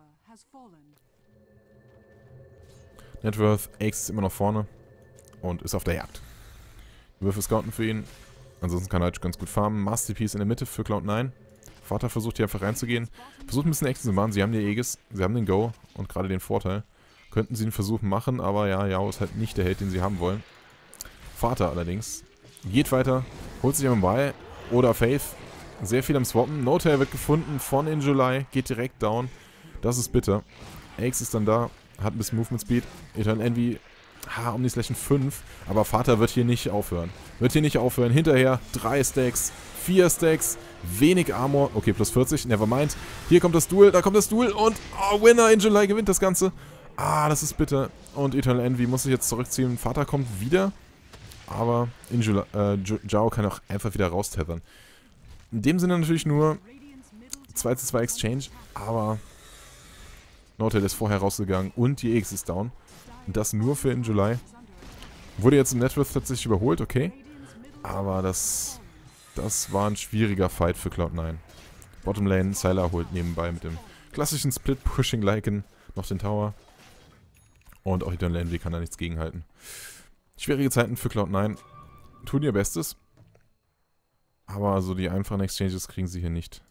Networth, Axe ist immer noch vorne und ist auf der Jagd. Die Würfe scouten für ihn. Ansonsten kann er halt ganz gut farmen. Masterpiece in der Mitte für Cloud9. Vater versucht hier einfach reinzugehen. Versucht ein bisschen Action zu machen. Sie haben die Aegis, sie haben den Go und gerade den Vorteil. Könnten sie einen Versuch machen, aber ja, Yao ist halt nicht der Held, den sie haben wollen. Vater allerdings geht weiter, holt sich einen Ball oder Faith. Sehr viel am Swappen. No-Tail wird gefunden von In July, geht direkt down. Das ist bitter. Axe ist dann da, hat ein bisschen Movement Speed. Eternal Envy, um die Slashen 5. Aber Vater wird hier nicht aufhören. Hinterher 3 Stacks, 4 Stacks, wenig Armor. Okay, plus 40, nevermind. Hier kommt das Duel, da kommt das Duel und Winner in July gewinnt das Ganze. Das ist bitter. Und Eternal Envy muss sich jetzt zurückziehen. Vater kommt wieder, aber Zhao kann auch einfach wieder raustethern. In dem Sinne natürlich nur 2:2 Exchange, aber N0tail ist vorher rausgegangen und die EX ist down. Und das nur für in July. Wurde jetzt im Networth tatsächlich überholt, okay. Aber das war ein schwieriger Fight für Cloud9. Bottom Lane, Sylar holt nebenbei mit dem klassischen Split-Pushing Lycan noch den Tower. Und auch Eternal Envy kann da nichts gegenhalten. Schwierige Zeiten für Cloud9. Tun ihr Bestes. Aber so die einfachen Exchanges kriegen sie hier nicht.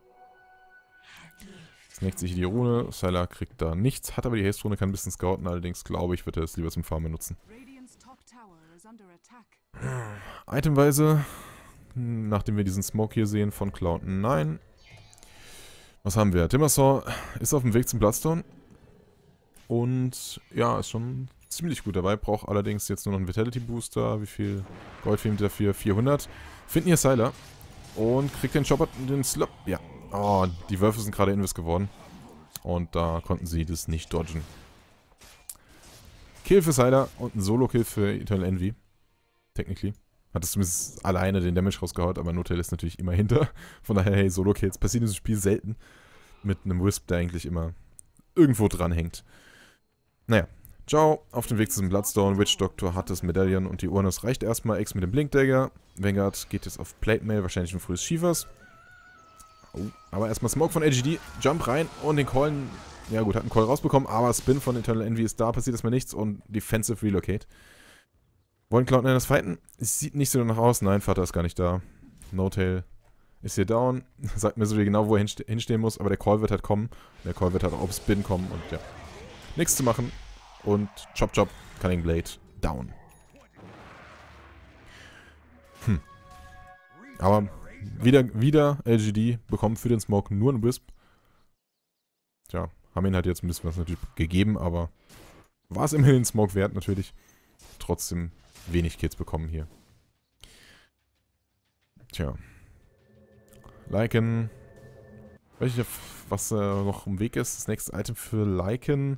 Snackt sich die Rune. Sylar kriegt da nichts. Hat aber die Haste-Rune, kann ein bisschen scouten. Allerdings glaube ich, wird er es lieber zum Farmen benutzen. Itemweise, nachdem wir diesen Smoke hier sehen von Cloud9. Was haben wir? Timbersaw ist auf dem Weg zum Bloodstone. Und ja, ist schon ziemlich gut dabei. Braucht allerdings jetzt nur noch einen Vitality Booster. Wie viel Gold fehlt dafür? 400. Finden hier Sylar. Und kriegt den Chopper, den Slop. Ja. Oh, die Wölfe sind gerade Invis geworden. Und da konnten sie das nicht dodgen. Kill für Sylar und ein Solo-Kill für Eternal Envy. Technically. Hat es zumindest alleine den Damage rausgehaut, aber N0tail ist natürlich immer hinter. Von daher, hey, Solo-Kills passieren in diesem Spiel selten. Mit einem Wisp, der eigentlich immer irgendwo dran hängt. Naja, Zhao auf dem Weg zu diesem Bloodstone. Witch Doctor hat das Medaillon und die Urnus reicht erstmal. X mit dem Blinkdagger. Vanguard geht jetzt auf Plate Mail, wahrscheinlich ein frühes Shivers. Oh, aber erstmal Smoke von LGD. Jump rein und den Call. Ja gut, hat einen Call rausbekommen, aber Spin von Eternal Envy ist da, passiert erstmal nichts und Defensive Relocate. Wollen Cloud9 das fighten? Es sieht nicht so danach aus. Nein, Vater ist gar nicht da. N0tail ist hier down. Sagt mir so genau, wo er hinstehen muss, aber der Call wird halt kommen. Der Call wird halt auch auf Spin kommen und ja. Nichts zu machen. Und Chop Chop, Cunning Blade, down. Aber wieder LGD bekommen für den Smoke nur einen Wisp. Tja, haben ihn halt jetzt ein bisschen was natürlich gegeben, aber war es immerhin Smoke wert natürlich. Trotzdem wenig Kills bekommen hier. Tja. Lycan. Weiß ich, was noch im Weg ist. Das nächste Item für Lycan.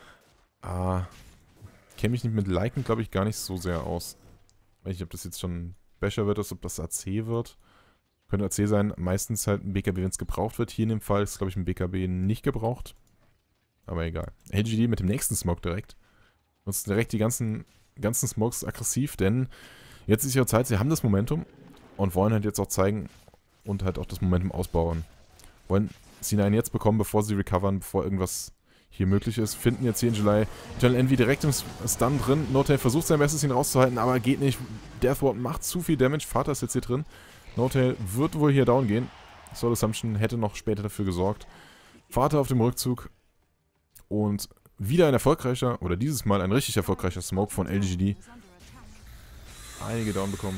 Kenne mich nicht mit Lycan, glaube ich, gar nicht so sehr aus. Weiß nicht, ob das jetzt schon Basher wird, oder ob das AC wird. Könnte AC sein. Meistens halt ein BKB, wenn es gebraucht wird. Hier in dem Fall ist, glaube ich, ein BKB nicht gebraucht. Aber egal. LGD mit dem nächsten Smoke direkt. Nutzt direkt die ganzen Smokes aggressiv, denn jetzt ist ihre Zeit, sie haben das Momentum und wollen halt jetzt auch zeigen und halt auch das Momentum ausbauen. Wollen C9 jetzt bekommen, bevor sie recovern, bevor irgendwas hier möglich ist. Finden jetzt hier in July Eternal Envy direkt im Stun drin. N0tail versucht sein Bestes, ihn rauszuhalten, aber geht nicht. Deathwarp macht zu viel Damage. Vater ist jetzt hier drin. N0tail wird wohl hier down gehen. Soul Assumption hätte noch später dafür gesorgt. Vater auf dem Rückzug und wieder ein erfolgreicher, oder dieses Mal ein richtig erfolgreicher Smoke von LGD. Einige down bekommen.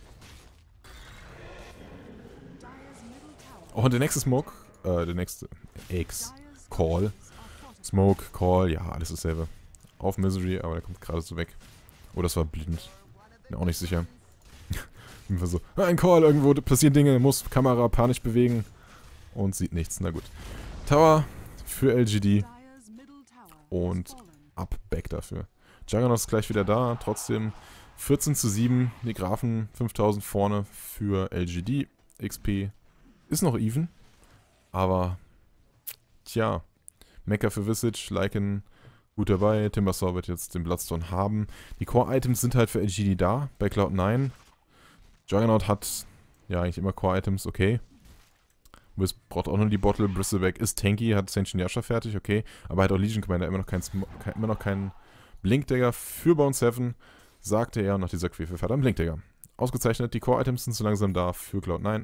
Oh, und der nächste Smoke, der nächste X Call. Smoke, Call, ja, alles dasselbe. Auf Misery, aber der kommt gerade so weg. Oh, das war blind. Bin auch nicht sicher. So, ein Call, irgendwo passieren Dinge, muss Kamera panisch bewegen und sieht nichts. Na gut. Tower für LGD. Und up back dafür. Juggernaut ist gleich wieder da. Trotzdem 14:7. Die Grafen 5000 vorne für LGD. XP ist noch even. Aber, tja. Mecha für Visage. Lycan gut dabei. Timbersaw wird jetzt den Bloodstone haben. Die Core-Items sind halt für LGD da. Bei Cloud9. Juggernaut hat ja eigentlich immer Core-Items. Okay. Wisp braucht auch nur die Bottle, Bristleback ist tanky, hat Sentient Yasha fertig, okay. Aber hat auch Legion Commander immer noch keinen Blinkdagger für Bone 7, sagte er nach dieser Quefe einen Blinkdagger. Ausgezeichnet, die Core-Items sind so langsam da für Cloud9.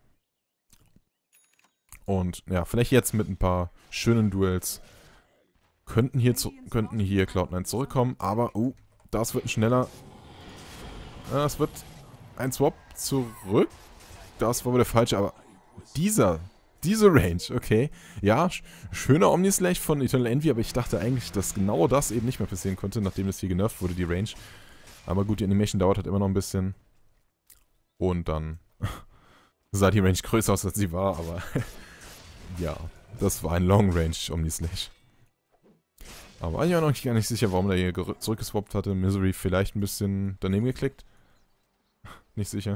Und ja, vielleicht jetzt mit ein paar schönen Duels könnten hier Cloud9 zurückkommen, aber, das wird ein schneller. Es wird ein Swap zurück. Das war wohl der falsche, aber diese Range, okay. Ja, schöner Omnislash von Eternal Envy, aber ich dachte eigentlich, dass genau das eben nicht mehr passieren konnte, nachdem das hier genervt wurde, die Range. Aber gut, die Animation dauert halt immer noch ein bisschen. Und dann Sah die Range größer aus, als sie war, aber ja, das war ein Long Range Omnislash. Aber war ich auch noch gar nicht sicher, warum der hier zurückgeswappt hatte. Misery vielleicht ein bisschen daneben geklickt. Nicht sicher.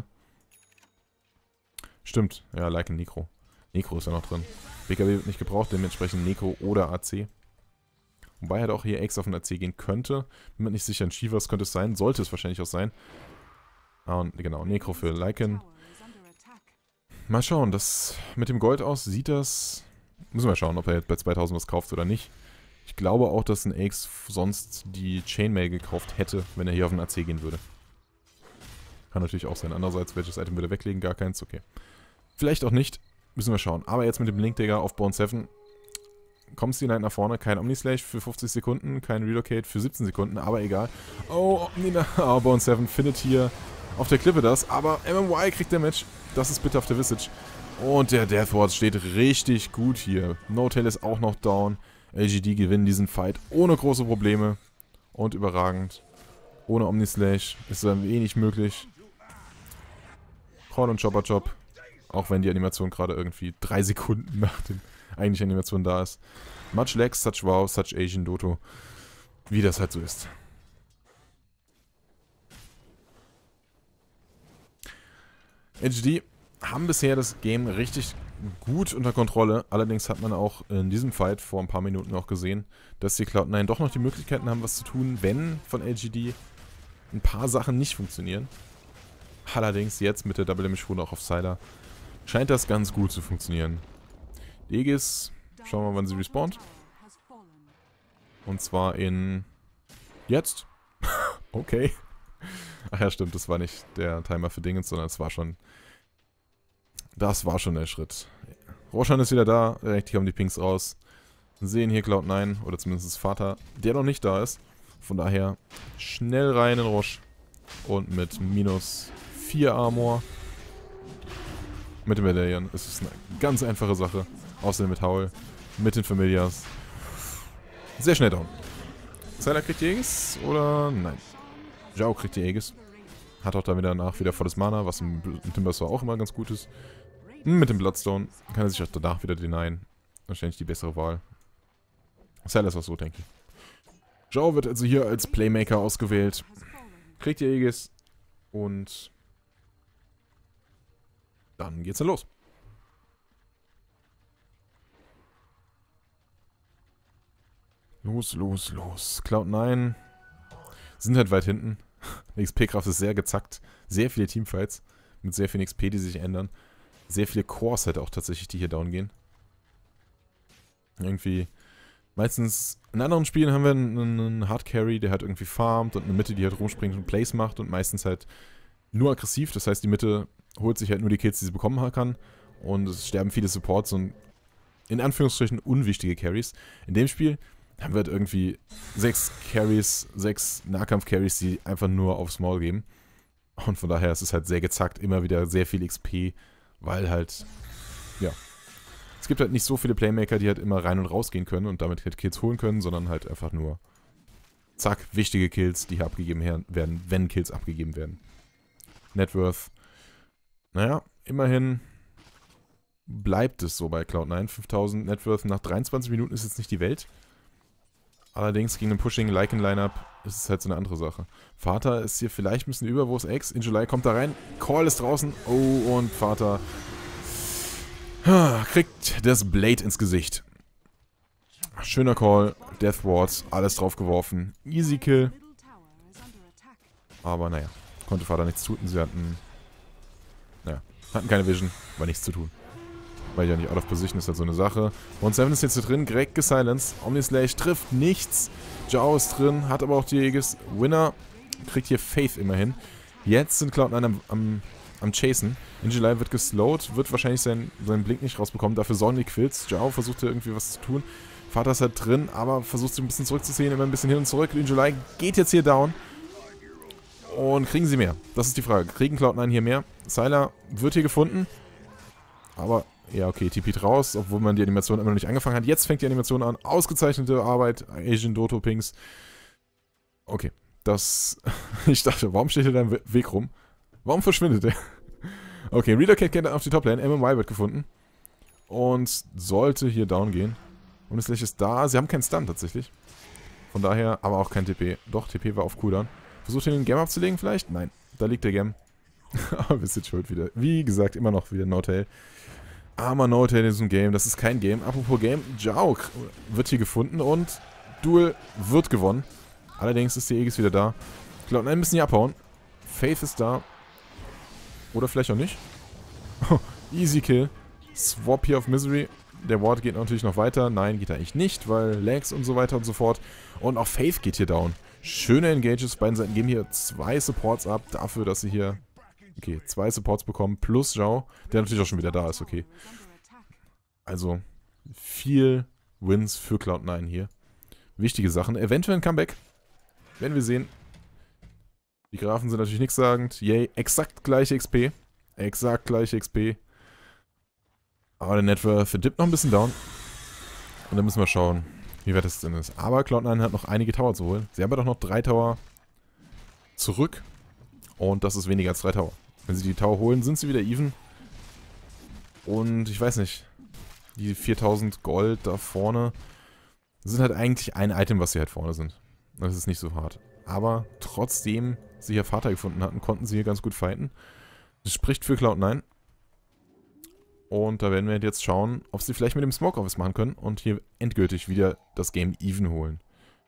Stimmt, ja, like ein Necro. Necro ist ja noch drin. BKB wird nicht gebraucht, dementsprechend Necro oder AC. Wobei halt auch hier X auf den AC gehen könnte. Bin mir nicht sicher, ein Shivas könnte es sein. Sollte es wahrscheinlich auch sein. Ah, und genau, Necro für Lycan. Mal schauen, das mit dem Gold aus sieht das... Müssen wir schauen, ob er jetzt bei 2000 was kauft oder nicht. Ich glaube auch, dass ein X sonst die Chainmail gekauft hätte, wenn er hier auf den AC gehen würde. Kann natürlich auch sein. Andererseits, welches Item würde er weglegen? Gar keins, okay. Vielleicht auch nicht. Müssen wir schauen. Aber jetzt mit dem Link-Digger auf Bone 7 kommst du hinein nach vorne. Kein Omnislash für 50 Sekunden, kein Relocate für 17 Sekunden, aber egal. Oh, Bone 7 findet hier auf der Klippe das, aber MMY kriegt Damage. Das ist bitter auf der Visage. Und der Deathwatch steht richtig gut hier. No-Tail ist auch noch down. LGD gewinnen diesen Fight ohne große Probleme. Und überragend. Ohne Omnislash ist da wenig möglich. Call und Chopper Chop. Auch wenn die Animation gerade irgendwie 3 Sekunden nach der eigentlichen Animation da ist. Much lags, such wow, such Asian Doto. Wie das halt so ist. HGD haben bisher das Game richtig gut unter Kontrolle. Allerdings hat man auch in diesem Fight vor ein paar Minuten auch gesehen, dass die Cloud9 doch noch die Möglichkeiten haben, was zu tun, wenn von LGD ein paar Sachen nicht funktionieren. Allerdings jetzt mit der Double Damage Rune auch auf Sylar scheint das ganz gut zu funktionieren. Die Aegis, schauen wir mal, wann sie respawnt. Und zwar in... Jetzt? Okay. Ach ja, stimmt, das war nicht der Timer für Dingens, sondern es war schon... Das war schon der Schritt. Roshan ist wieder da, richtig kommen die Pings raus. Wir sehen hier Cloud9, oder zumindest Vater, der noch nicht da ist. Von daher schnell rein in Rosh. Und mit minus 4 Armor. Mit dem Medaillon ist es eine ganz einfache Sache. Außerdem mit Howl, mit den Familiars. Sehr schnell down. Sylar kriegt die Aegis, oder? Nein. Zhao kriegt die Aegis. Hat auch dann wieder volles Mana, was im Timbersaw auch immer ganz gut ist. Mit dem Bloodstone kann er sich auch danach wieder denyen. Wahrscheinlich die bessere Wahl. Sylar ist auch so, denke ich. Zhao wird also hier als Playmaker ausgewählt. Kriegt die Aegis. Und dann geht's dann los. Los, los, los. Cloud9 sind halt weit hinten. Die XP-Kraft ist sehr gezackt. Sehr viele Teamfights. Mit sehr viel XP, die sich ändern. Sehr viele Cores halt auch tatsächlich, die hier down gehen. Irgendwie... Meistens, in anderen Spielen haben wir einen Hard Carry, der halt irgendwie farmt und eine Mitte, die halt rumspringt und Plays macht und meistens halt nur aggressiv. Das heißt, die Mitte holt sich halt nur die Kills, die sie bekommen kann und es sterben viele Supports und in Anführungsstrichen unwichtige Carries. In dem Spiel haben wir halt irgendwie 6 Carries, 6 Nahkampf-Carries, die einfach nur aufs Maul geben. Und von daher ist es halt sehr gezackt, immer wieder sehr viel XP, weil halt, ja... Es gibt halt nicht so viele Playmaker, die halt immer rein und raus gehen können und damit halt Kills holen können, sondern halt einfach nur, zack, wichtige Kills, die hier abgegeben werden, wenn Kills abgegeben werden. Networth, naja, immerhin bleibt es so bei Cloud9. 5000 Networth nach 23 Minuten ist jetzt nicht die Welt. Allerdings gegen den Pushing Lycan-Lineup ist es halt so eine andere Sache. Vater ist hier vielleicht ein bisschen über, wo ist X? In July kommt da rein, Call ist draußen, oh, und Vater... kriegt das Blade ins Gesicht. Schöner Call, Death Wards, alles drauf geworfen. Easy Kill. Aber naja, konnte Vater nichts tun. Sie hatten keine Vision, war nichts zu tun. Weil ja nicht out of position ist halt so eine Sache. Und 7 ist jetzt hier drin, Greg gesilenced. Omnislash trifft nichts. Zhao ist drin, hat aber auch die Aegis. Winner kriegt hier Faith immerhin. Jetzt sind Cloud9 am Chasen. Ingelai wird geslowt, wird wahrscheinlich seinen Blink nicht rausbekommen. Dafür sorgen die Quills. Zhao versucht hier irgendwie was zu tun. Vater ist halt drin, aber versucht sich ein bisschen zurückzuziehen, immer ein bisschen hin und zurück. Ingelai geht jetzt hier down. Und kriegen sie mehr? Das ist die Frage. Kriegen Cloud9 hier mehr? Sylar wird hier gefunden. Aber, ja okay, TP't raus, obwohl man die Animation immer noch nicht angefangen hat. Jetzt fängt die Animation an. Ausgezeichnete Arbeit. Asian Doto Pings. Okay, das... Ich dachte, warum steht hier da im Weg rum? Warum verschwindet er? Okay, Relocate geht auf die Toplane. MMY wird gefunden. Und sollte hier down gehen. Und das Slash ist da. Sie haben keinen Stun tatsächlich. Von daher, aber auch kein TP. Doch, TP war auf Cooldown. Versucht hier den Gem abzulegen vielleicht? Nein, da liegt der Gem. Aber wir sind schuld wieder. Wie gesagt, immer noch wieder No-Tail. Armer No-Tail in diesem Game. Das ist kein Game. Apropos Game, Zhao wird hier gefunden und Duel wird gewonnen. Allerdings ist die Aegis wieder da. Cloud9 müssen hier abhauen. Faith ist da. Oder vielleicht auch nicht. Easy Kill. Swap hier auf Misery. Der Ward geht natürlich noch weiter. Nein, geht eigentlich nicht, weil Lags und so weiter und so fort. Und auch Faith geht hier down. Schöne Engages. Beiden Seiten geben hier 2 Supports ab. Dafür, dass sie hier... Okay, 2 Supports bekommen. Plus Zhao. Der natürlich auch schon wieder da ist. Okay. Also, viel Wins für Cloud9 hier. Wichtige Sachen. Eventuell ein Comeback. Werden wir sehen. Die Graphen sind natürlich nichtssagend. Yay, exakt gleiche XP. Exakt gleiche XP. Aber der Networth dippt noch ein bisschen down. Und dann müssen wir schauen, wie weit das denn ist. Aber Cloud9 hat noch einige Tower zu holen. Sie haben ja doch noch 3 Tower zurück. Und das ist weniger als 3 Tower. Wenn sie die Tower holen, sind sie wieder even. Und ich weiß nicht. Die 4000 Gold da vorne sind halt eigentlich ein Item, was sie halt vorne sind. Das ist nicht so hart. Aber trotzdem sie hier Vater gefunden hatten, konnten sie hier ganz gut fighten. Das spricht für Cloud9. Und da werden wir jetzt schauen, ob sie vielleicht mit dem Smoke was machen können und hier endgültig wieder das Game even holen.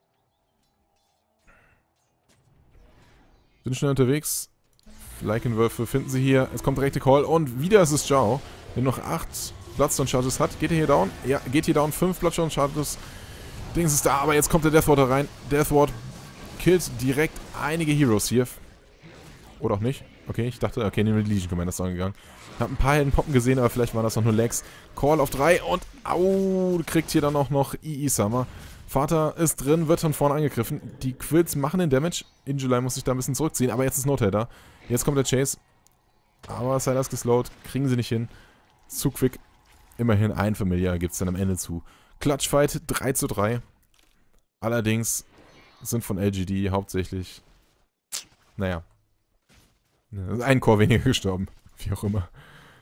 Sind schnell unterwegs. Flykenwürfe finden sie hier. Es kommt direkte Call und wieder ist es Zhao. Der noch 8 Bloodstone Charges hat. Geht er hier down? Ja, geht hier down. 5 Bloodstone Charges. Dings ist da, aber jetzt kommt der Deathward da rein. Deathward killt direkt einige Heroes hier. Oder auch nicht. Okay, ich dachte, okay, nehmen wir die Legion Commander Song gegangen. Hab ein paar Helden poppen gesehen, aber vielleicht waren das auch nur Lags. Call auf 3 und au, kriegt hier dann auch noch II Summer. Vater ist drin, wird von vorne angegriffen. Die Quills machen den Damage. In July muss sich da ein bisschen zurückziehen, aber jetzt ist No-Tail da. Jetzt kommt der Chase. Aber Sylas geslowt, kriegen sie nicht hin. Zu quick. Immerhin ein Familiar gibt es dann am Ende zu. Clutchfight 3:3. Allerdings sind von LGD hauptsächlich, naja, ein Core weniger gestorben. Wie auch immer.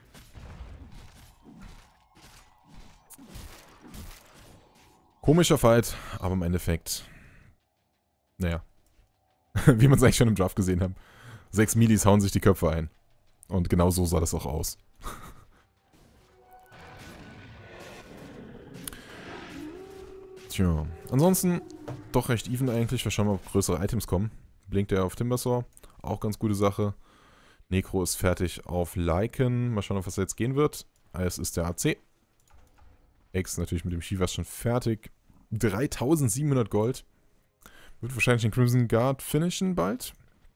Komischer Fight, aber im Endeffekt, naja, wie man es eigentlich schon im Draft gesehen hat. 6 Milis hauen sich die Köpfe ein. Und genau so sah das auch aus. Tja, ansonsten doch recht even eigentlich. Wir schauen mal, ob größere Items kommen. Blinkt er auf Timbersaw, auch ganz gute Sache. Necro ist fertig auf Lycan. Mal schauen, auf was er jetzt gehen wird. Es ist der AC. X natürlich mit dem Shivas schon fertig. 3700 Gold. Wird wahrscheinlich den Crimson Guard finishen bald.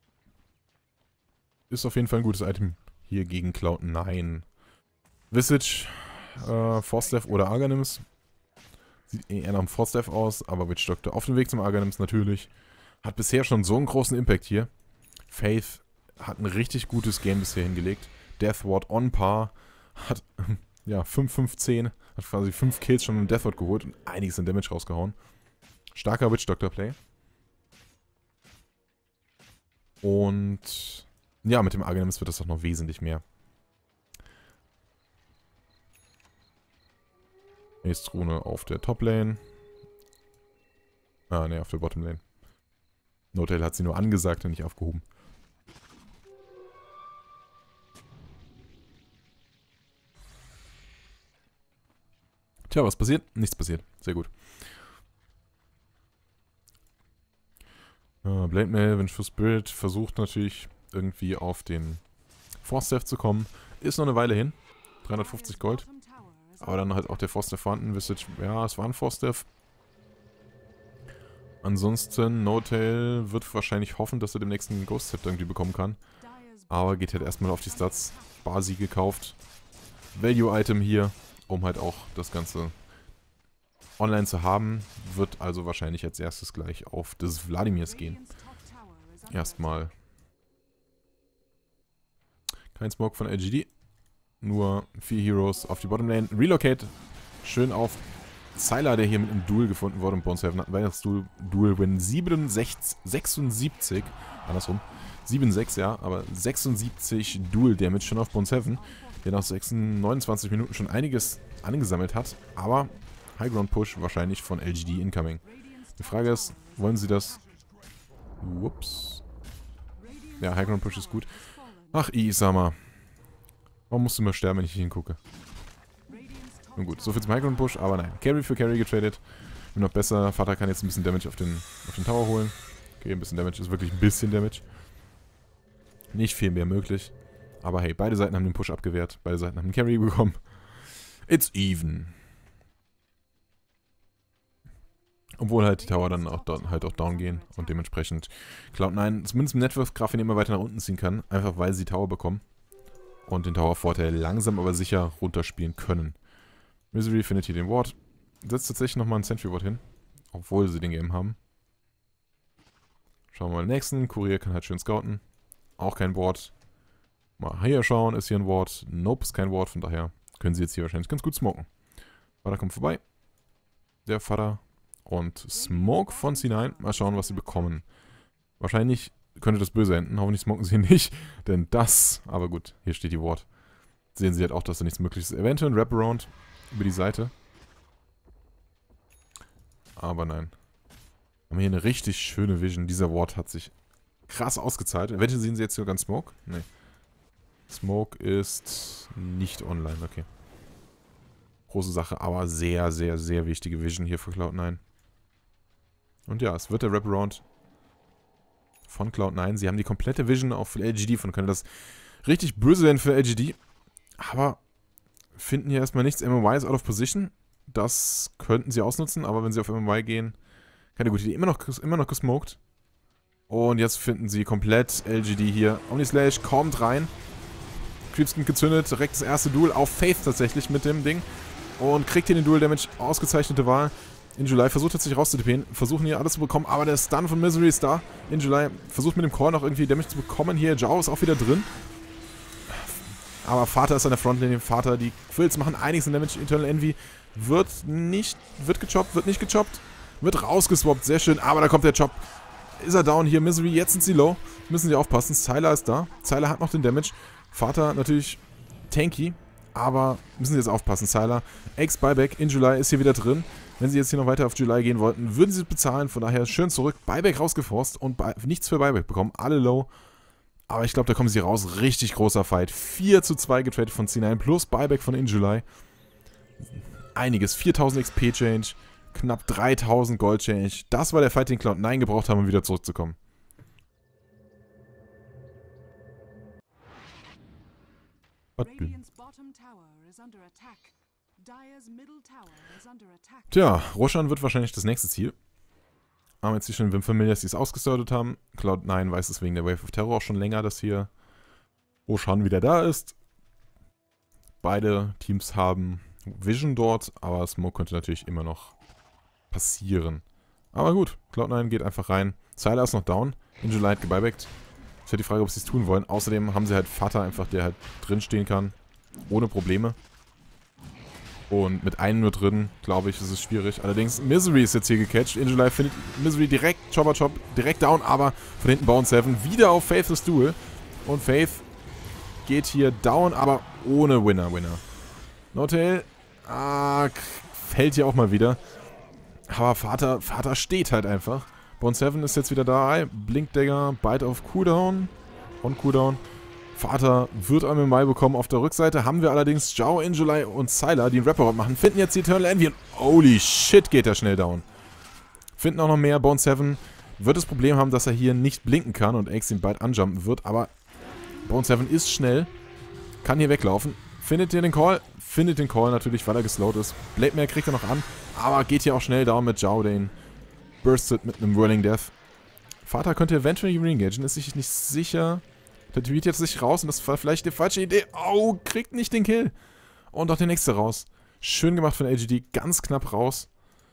Ist auf jeden Fall ein gutes Item hier gegen Cloud9. Visage, Force oder Arganims. Sieht eher nach einem Force aus, aber Witch Doctor auf dem Weg zum Arganims natürlich. Hat bisher schon so einen großen Impact hier. Faith hat ein richtig gutes Game bisher hingelegt. Deathward on par. Hat, ja, 5-5-10. Hat quasi 5 Kills schon mit dem Deathward geholt und einiges an Damage rausgehauen. Starker Witch Doctor Play. Und ja, mit dem Arganims wird das auch noch wesentlich mehr. Nächste Rune auf der Top-Lane. Ah, ne, auf der Bottom-Lane. No-Tail hat sie nur angesagt und nicht aufgehoben. Tja, was passiert? Nichts passiert. Sehr gut. Blade Mail, Vengeful Spirit versucht natürlich irgendwie auf den Force Staff zu kommen. Ist noch eine Weile hin. 350 Gold. Aber dann halt auch der Force Staff vorhanden. Visage, ja, es war ein Force Staff. Ansonsten, No-Tail wird wahrscheinlich hoffen, dass er den nächsten Ghost Scepter irgendwie bekommen kann. Aber geht halt erstmal auf die Stats. Basi gekauft. Value-Item hier, um halt auch das Ganze online zu haben. Wird also wahrscheinlich als erstes gleich auf des Vladimirs gehen. Erstmal kein Smoke von LGD. Nur 4 Heroes auf die Bottomlane. Relocate. Schön auf Sylar, der hier mit einem Duel gefunden wurde. Und Bones Heaven hat ein weiteres Duel-Win. 76. Andersrum. 7,6, ja, aber 76 Dual Damage schon auf Bone 7, der nach 29 Minuten schon einiges angesammelt hat, aber High Ground Push wahrscheinlich von LGD incoming. Die Frage ist, wollen sie das... Ups. Ja, High Ground Push ist gut. Ach, Isama. Warum musst du immer sterben, wenn ich hier hingucke? Nun gut, so viel zum High Ground Push, aber nein. Carry für Carry getradet. Noch besser, Vater kann jetzt ein bisschen Damage auf den Tower holen. Okay, ein bisschen Damage ist wirklich ein bisschen Damage. Nicht viel mehr möglich. Aber hey, beide Seiten haben den Push abgewehrt. Beide Seiten haben den Carry bekommen. It's even. Obwohl halt die Tower dann auch down gehen. Und dementsprechend Cloud9 zumindest im Network-Graph immer weiter nach unten ziehen kann. Einfach weil sie Tower bekommen. Und den Tower-Vorteil langsam aber sicher runterspielen können. Misery findet hier den Ward. Setzt tatsächlich nochmal einen Sentry Ward hin. Obwohl sie den Game haben. Schauen wir mal den nächsten. Kurier kann halt schön scouten. Auch kein Ward. Mal hier schauen. Ist hier ein Ward? Nope, ist kein Ward. Von daher können sie jetzt hier wahrscheinlich ganz gut smoken. Vater kommt vorbei. Der Vater. Und Smoke von C9. Mal schauen, was sie bekommen. Wahrscheinlich könnte das böse enden. Hoffentlich smoken sie nicht. Denn das... Aber gut, hier steht die Ward. Sehen sie halt auch, dass da nichts möglich ist. Eventuell ein Wraparound über die Seite. Aber nein. Wir haben hier eine richtig schöne Vision. Dieser Ward hat sich krass ausgezahlt. Eventuell sehen sie jetzt sogar einen Smoke. Nee. Smoke ist nicht online. Okay. Große Sache, aber sehr, sehr, sehr wichtige Vision hier für Cloud9. Und ja, es wird der Wraparound von Cloud9. Sie haben die komplette Vision auf LGD, von können das richtig böse werden für LGD. Aber finden hier erstmal nichts. MMY ist out of position. Das könnten sie ausnutzen, aber wenn sie auf MMY gehen, keine gute Idee. Immer noch gesmoked. Und jetzt finden sie komplett LGD hier. Omnislash kommt rein. Creepskin gezündet. Direkt das erste Duel auf Faith tatsächlich mit dem Ding. Und kriegt hier den Dual Damage. Ausgezeichnete Wahl. In July versucht tatsächlich rauszutippen. Versuchen hier alles zu bekommen, aber der Stun von Misery ist da. In July versucht mit dem Call noch irgendwie Damage zu bekommen. Hier, Zhao ist auch wieder drin. Aber Vater ist an der Frontlinie. Vater, die Quills machen einiges an Damage. Eternal Envy wird nicht gechoppt. Wird rausgeswappt, sehr schön. Aber da kommt der Chop. Ist er down hier. Misery, jetzt sind sie low. Müssen sie aufpassen. Sylar ist da. Sylar hat noch den Damage. Vater natürlich tanky. Aber müssen sie jetzt aufpassen. Sylar, Ex-Buyback in July ist hier wieder drin. Wenn sie jetzt hier noch weiter auf July gehen wollten, würden sie es bezahlen. Von daher schön zurück. Buyback rausgeforst und nichts für Buyback bekommen. Alle low. Aber ich glaube, da kommen sie raus. Richtig großer Fight. 4:2 getradet von C9 plus Buyback von In July. Einiges. 4000 XP Change. Knapp 3000 Gold Change. Das war der Fight, den Cloud9 gebraucht haben, um wieder zurückzukommen. Tja, Roshan wird wahrscheinlich das nächste Ziel. Haben jetzt hier schon Wim Familiars, die es ausgestartet haben. Cloud9 weiß es wegen der Wave of Terror auch schon länger, dass hier Roshan wieder da ist. Beide Teams haben Vision dort, aber Smoke könnte natürlich immer noch passieren. Aber gut, Cloud9 geht einfach rein. Sylar ist noch down. Injuly hat gebuybackt. Ist halt die Frage, ob sie es tun wollen. Außerdem haben sie halt Vater einfach, der halt drinstehen kann. Ohne Probleme. Und mit einem nur drin, glaube ich, ist es schwierig. Allerdings, Misery ist jetzt hier gecatcht. Injuly findet Misery direkt, Chop, direkt down, aber von hinten Bone 7 wieder auf Faith's Duel. Und Faith geht hier down, aber ohne Winner. No-Tail, fällt hier auch mal wieder. Aber Vater steht halt einfach. Bone 7 ist jetzt wieder da. Blinkdagger, Bite auf Cooldown. On Cooldown. Vater wird einmal Mai bekommen. Auf der Rückseite haben wir allerdings Zhao, Injuly und Sylar, die einen Wraparound machen. Finden jetzt die Eternal Envy und holy shit, geht er schnell down. Finden auch noch mehr. Bone 7 wird das Problem haben, dass er hier nicht blinken kann und Axe ihn bald anjumpen wird. Aber Bone 7 ist schnell. Kann hier weglaufen. Findet den Call? Findet den Call natürlich, weil er geslowt ist. Blade Mare kriegt er noch an. Aber geht hier auch schnell down mit Zhao, den burstet mit einem Whirling Death. Vater könnte eventuell re-engagen, ist sich nicht sicher. Der tweet jetzt sich raus und das war vielleicht die falsche Idee. Oh, kriegt nicht den Kill. Und auch der nächste raus. Schön gemacht von LGD, ganz knapp raus.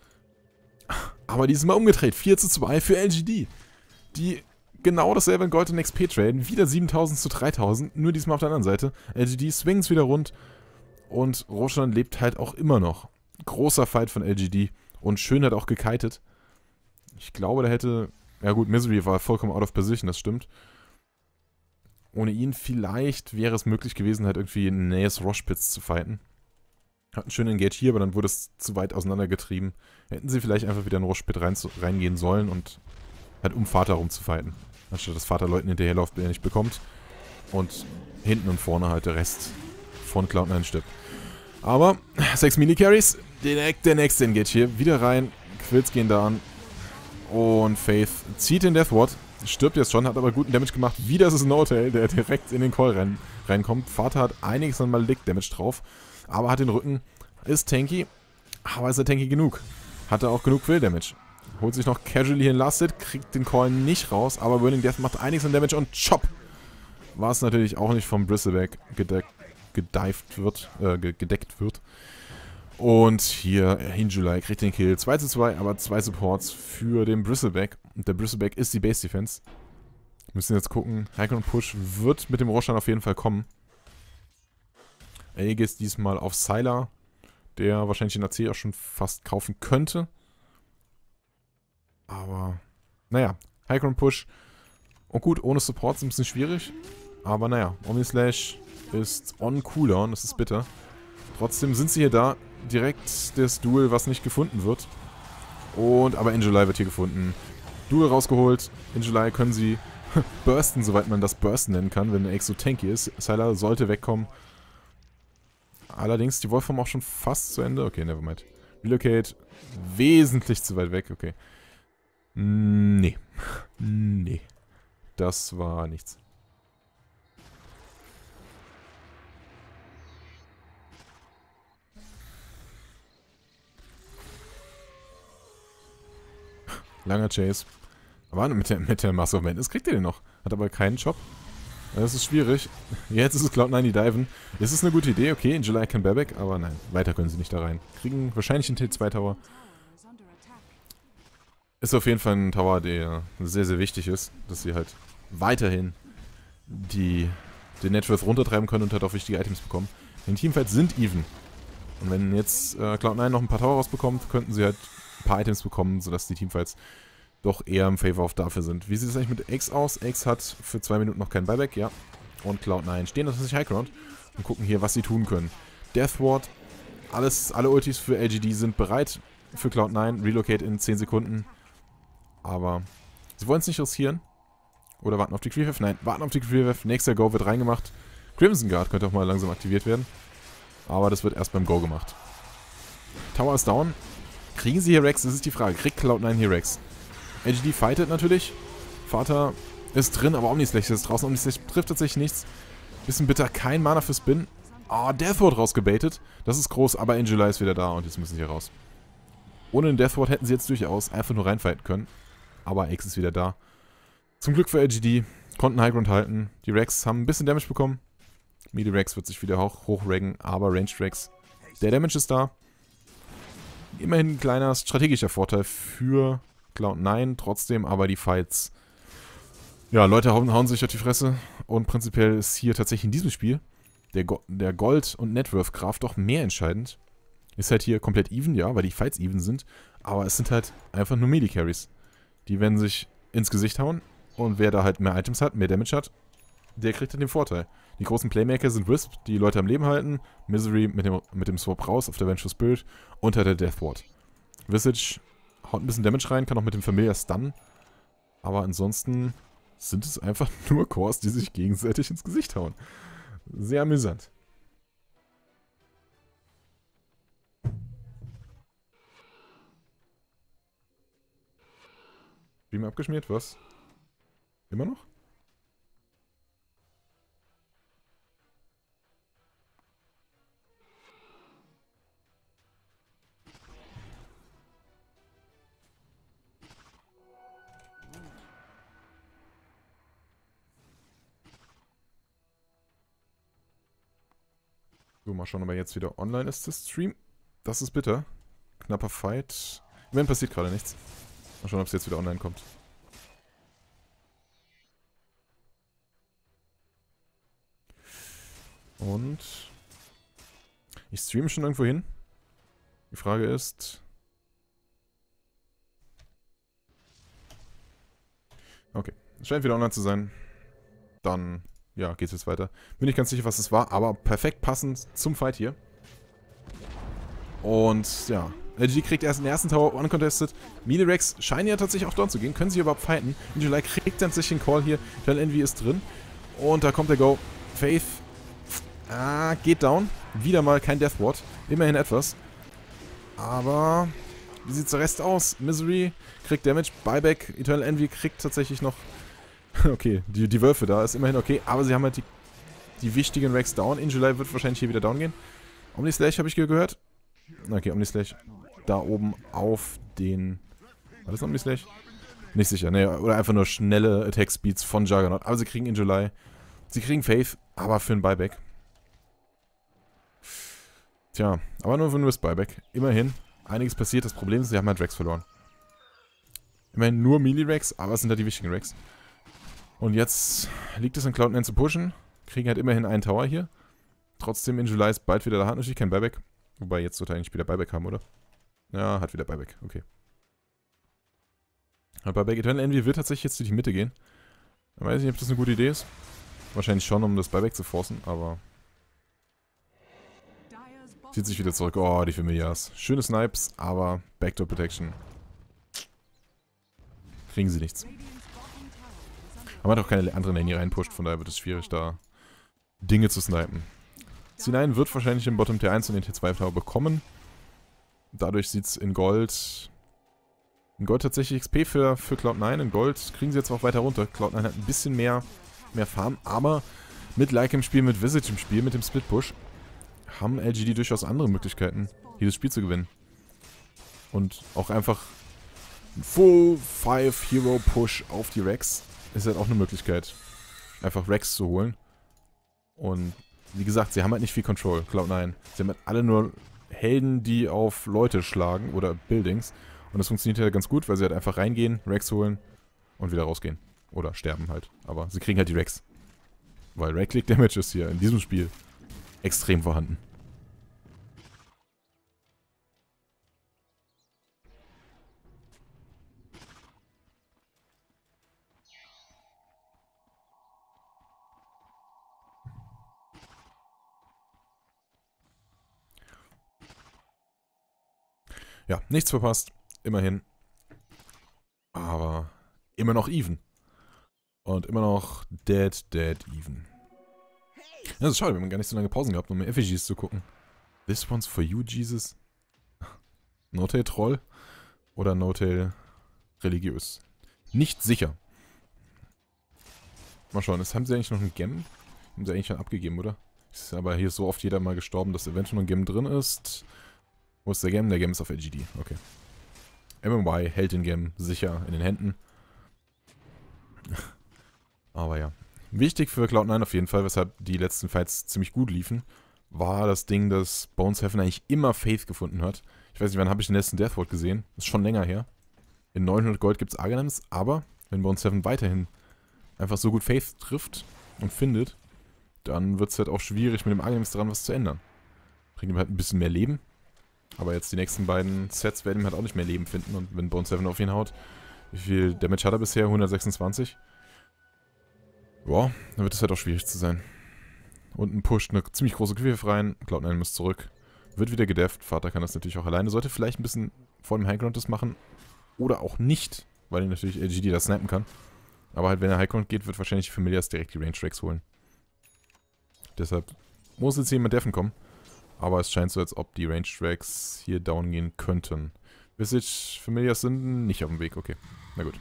Aber diesmal umgedreht. 4:2 für LGD. Die genau dasselbe in Gold und XP traden. Wieder 7000 zu 3000. Nur diesmal auf der anderen Seite. LGD swings wieder rund. Und Roshan lebt halt auch immer noch. Großer Fight von LGD. Und schön hat auch gekitet. Ich glaube, der hätte... Ja gut, Misery war vollkommen out of position, das stimmt. Ohne ihn vielleicht wäre es möglich gewesen, halt irgendwie einen Naeus Roshpits zu fighten. Hat einen schönen Engage hier, aber dann wurde es zu weit auseinandergetrieben. Hätten sie vielleicht einfach wieder in Roshpit reingehen sollen und halt um Vater rumzufighten. Anstatt dass Vater Leuten hinterherläuft, der er nicht bekommt. Und hinten und vorne halt der Rest von Cloud9 stirbt. Aber 6 Mini-Carries. Direkt der nächste Engage hier. Wieder rein. Quills gehen da an. Und Faith zieht den Death Ward. Stirbt jetzt schon, hat aber guten Damage gemacht. Wieder ist es No-Tail, der direkt in den Call reinkommt. Vater hat einiges an Malik-Damage drauf. Aber hat den Rücken. Ist tanky. Aber ist er tanky genug? Hat er auch genug Quill-Damage. Holt sich noch casually hin Lasted. Kriegt den Call nicht raus. Aber Burning Death macht einiges an Damage. Und Chop! War es natürlich auch nicht vom Bristleback gedeckt wird. Und hier Hinjulai kriegt den Kill. 2:2, aber 2 Supports für den Bristleback. Und der Bristleback ist die Base Defense. Wir müssen jetzt gucken. Icon Push wird mit dem Roshan auf jeden Fall kommen. Aegis diesmal auf Sylar, der wahrscheinlich den AC auch schon fast kaufen könnte. Aber, naja, Icon Push. Und gut, ohne Support ist ein bisschen schwierig. Aber naja, Omnislash ist on Cooldown, das ist bitter. Trotzdem sind sie hier da. Direkt das Duel, was nicht gefunden wird. Aber Angelai wird hier gefunden. Duel rausgeholt. Angelai können sie bursten, soweit man das bursten nennen kann, wenn der Egg so tanky ist. Sylar sollte wegkommen. Allerdings die Wolfform auch schon fast zu Ende. Okay, nevermind. Relocate. Wesentlich zu weit weg, okay. Nee. Nee. Das war nichts. Langer Chase. Aber mit der Masse of Madness kriegt er den noch. Hat aber keinen Chop. Das ist schwierig. Jetzt ist es Cloud9, die diven. Das ist eine gute Idee. Okay, in July kann Bareback, aber nein. Weiter können sie nicht da rein. Kriegen wahrscheinlich einen T2-Tower. Ist auf jeden Fall ein Tower, der sehr, sehr wichtig ist. Dass sie halt weiterhin den Networth runtertreiben können und halt auch wichtige Items bekommen. Denn Teamfights sind even. Und wenn jetzt Cloud9 noch ein paar Tower rausbekommt, könnten sie halt ein paar Items bekommen, sodass die Teamfights doch eher im Favor of dafür sind. Wie sieht es eigentlich mit X aus? X hat für 2 Minuten noch kein Buyback, ja. Und Cloud9 stehen natürlich Highground und gucken hier, was sie tun können. Death Ward, alle Ultis für LGD sind bereit für Cloud9. Relocate in 10 Sekunden. Aber sie wollen es nicht riskieren. Oder warten auf die Creepwave? Nein, warten auf die Creepwave. Nächster Go wird reingemacht. Crimson Guard könnte auch mal langsam aktiviert werden. Aber das wird erst beim Go gemacht. Tower ist down. Kriegen sie hier Rex? Das ist die Frage. Kriegt Cloud9 hier Rex? LGD fightet natürlich. Vater ist drin, aber Omnislash ist draußen. Omnislash trifft tatsächlich nichts. Bisschen bitter. Kein Mana für Spin. Oh, Deathward rausgebaitet. Das ist groß, aber Angelai ist wieder da und jetzt müssen sie hier raus. Ohne den Deathward hätten sie jetzt durchaus einfach nur reinfighten können. Aber X ist wieder da. Zum Glück für LGD. Konnten Highground halten. Die Rex haben ein bisschen Damage bekommen. Melee Rex wird sich wieder hochraggen, aber Ranged Rex. Der Damage ist da. Immerhin ein kleiner strategischer Vorteil für Cloud9. Trotzdem aber die Fights. Ja, Leute hauen sich auf die Fresse. Und prinzipiell ist hier tatsächlich in diesem Spiel der Gold- und Networth-Graph doch mehr entscheidend. Ist halt hier komplett even, ja, weil die Fights even sind. Aber es sind halt einfach nur Melee-Carries. Die werden sich ins Gesicht hauen. Und wer da halt mehr Items hat, mehr Damage hat, der kriegt dann den Vorteil. Die großen Playmaker sind Wisp, die Leute am Leben halten. Misery mit dem Swap raus auf der Vengeful Spirit. Und halt der Death Ward. Visage haut ein bisschen Damage rein, kann auch mit dem Familiar stunnen. Aber ansonsten sind es einfach nur Cores, die sich gegenseitig ins Gesicht hauen. Sehr amüsant. Stream abgeschmiert, was? Immer noch? So, mal schauen, ob er jetzt wieder online ist, das Stream. Das ist bitter. Knapper Fight. Wenn passiert gerade nichts. Mal schauen, ob es jetzt wieder online kommt. Und ich streame schon irgendwo hin. Die Frage ist... Okay, es scheint wieder online zu sein. Dann, ja, geht es jetzt weiter. Bin nicht ganz sicher, was es war, aber perfekt passend zum Fight hier. Und ja, LGD kriegt erst den ersten Tower uncontested. Milirex scheinen ja tatsächlich auch down zu gehen. Können sie überhaupt fighten? Injulai kriegt dann sich den Call hier. Eternal Envy ist drin. Und da kommt der Go. Faith geht down. Wieder mal kein Death Ward. Immerhin etwas. Aber wie sieht der Rest aus? Misery kriegt Damage. Buyback. Eternal Envy kriegt tatsächlich noch... Okay, die Wölfe da ist immerhin okay. Aber sie haben halt die wichtigen Rex down. Injulai wird wahrscheinlich hier wieder down gehen. Omnislash habe ich gehört. Okay, Omnislash da oben auf den... War das Omnislash? Nicht sicher, ne, oder einfach nur schnelle Attack-Speeds von Juggernaut. Aber sie kriegen Injulai. Sie kriegen Faith, aber für ein Buyback. Tja, aber nur für ein Buyback. Immerhin, einiges passiert. Das Problem ist, sie haben halt Rex verloren. Immerhin nur Melee-Rex, aber es sind halt die wichtigen Rex. Und jetzt liegt es an Cloud9 zu pushen. Kriegen halt immerhin einen Tower hier. Trotzdem, Injulai ist bald wieder da. Hat natürlich kein Buyback. Wobei, jetzt sollte er eigentlich wieder Buyback haben, oder? Ja, hat wieder Buyback. Okay. Hat Buyback. Eternal Envy wird tatsächlich jetzt durch die Mitte gehen. Ich weiß nicht, ob das eine gute Idee ist. Wahrscheinlich schon, um das Buyback zu forcen, aber... Zieht sich wieder zurück. Oh, die Familias. Schöne Snipes, aber Backdoor Protection. Kriegen sie nichts. Aber man hat auch keine andere Lane hier reinpusht, von daher wird es schwierig, da Dinge zu snipen. C9 wird wahrscheinlich den Bottom Tier 1 und den Tier 2 Tower bekommen. Dadurch sieht es in Gold tatsächlich XP für Cloud9. In Gold kriegen sie jetzt auch weiter runter. Cloud9 hat ein bisschen mehr Farm, aber mit Like im Spiel, mit Visage im Spiel, mit dem Split Push haben LGD durchaus andere Möglichkeiten, dieses Spiel zu gewinnen. Und auch einfach ein Full 5 Hero Push auf die Rex ist halt auch eine Möglichkeit, einfach Rex zu holen. Und wie gesagt, sie haben halt nicht viel Control, Cloud9. Sie haben halt alle nur Helden, die auf Leute schlagen oder Buildings. Und das funktioniert ja ganz gut, weil sie halt einfach reingehen, Rex holen und wieder rausgehen. Oder sterben halt. Aber sie kriegen halt die Rex. Weil Right-Click-Damage ist hier in diesem Spiel extrem vorhanden. Ja, nichts verpasst. Immerhin. Aber immer noch even. Und immer noch dead even. Ja, das ist schade, wir haben gar nicht so lange Pausen gehabt, um mehr Effigies zu gucken. This one's for you, Jesus. No-Tail Troll oder No-Tail religiös? Nicht sicher. Mal schauen, haben sie eigentlich noch einen Gem? Haben sie eigentlich schon abgegeben, oder? Ist aber hier so oft jeder mal gestorben, dass eventuell noch ein Gem drin ist. Wo ist der Gem? Der Gem ist auf LGD. Okay. MMY hält den Gem sicher in den Händen. Aber ja. Wichtig für Cloud9 auf jeden Fall, weshalb die letzten Fights ziemlich gut liefen, war das Ding, dass Bones Heaven eigentlich immer Faith gefunden hat. Ich weiß nicht, wann habe ich den letzten Death Ward gesehen? Das ist schon länger her. In 900 Gold gibt es Arganims, aber wenn Bones Heaven weiterhin einfach so gut Faith trifft und findet, dann wird es halt auch schwierig, mit dem Arganims dran was zu ändern. Bringt ihm halt ein bisschen mehr Leben. Aber jetzt die nächsten beiden Sets werden ihm halt auch nicht mehr Leben finden. Und wenn Bones 7 auf ihn haut, wie viel Damage hat er bisher? 126. Boah, dann wird es halt auch schwierig zu sein. Unten pusht eine ziemlich große Quiff rein. Cloud9 muss zurück. Wird wieder gedefft. Vater kann das natürlich auch alleine. Sollte vielleicht ein bisschen vor dem Highground das machen. Oder auch nicht, weil ihn natürlich LGD das snipen kann. Aber halt, wenn er Highground geht, wird wahrscheinlich Familias direkt die Range Tracks holen. Deshalb muss jetzt jemand deffen kommen. Aber es scheint so, als ob die Range Tracks hier down gehen könnten. Visage Familias sind nicht auf dem Weg, okay. Na gut.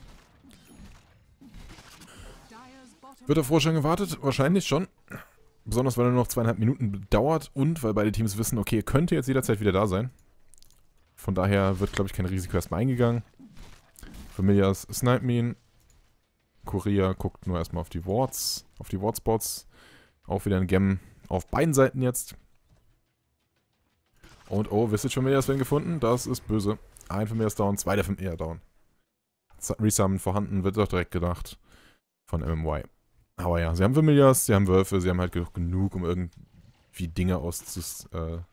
Wird auf Vorstand gewartet? Wahrscheinlich schon. Besonders, weil er nur noch 2,5 Minuten dauert und weil beide Teams wissen, okay, er könnte jetzt jederzeit wieder da sein. Von daher wird, glaube ich, kein Risiko erstmal eingegangen. Familias snipen ihn. Korea guckt nur erstmal auf die Ward-Spots. Auch wieder ein Gem auf beiden Seiten jetzt. Und oh, Visage Familias werden gefunden. Das ist böse. Ein Familias down, zwei der Familias down. Resummon vorhanden, wird doch direkt gedacht. Von MMY. Aber ja, sie haben Familias, sie haben Wölfe, sie haben halt genug, um irgendwie Dinge auszuscouten.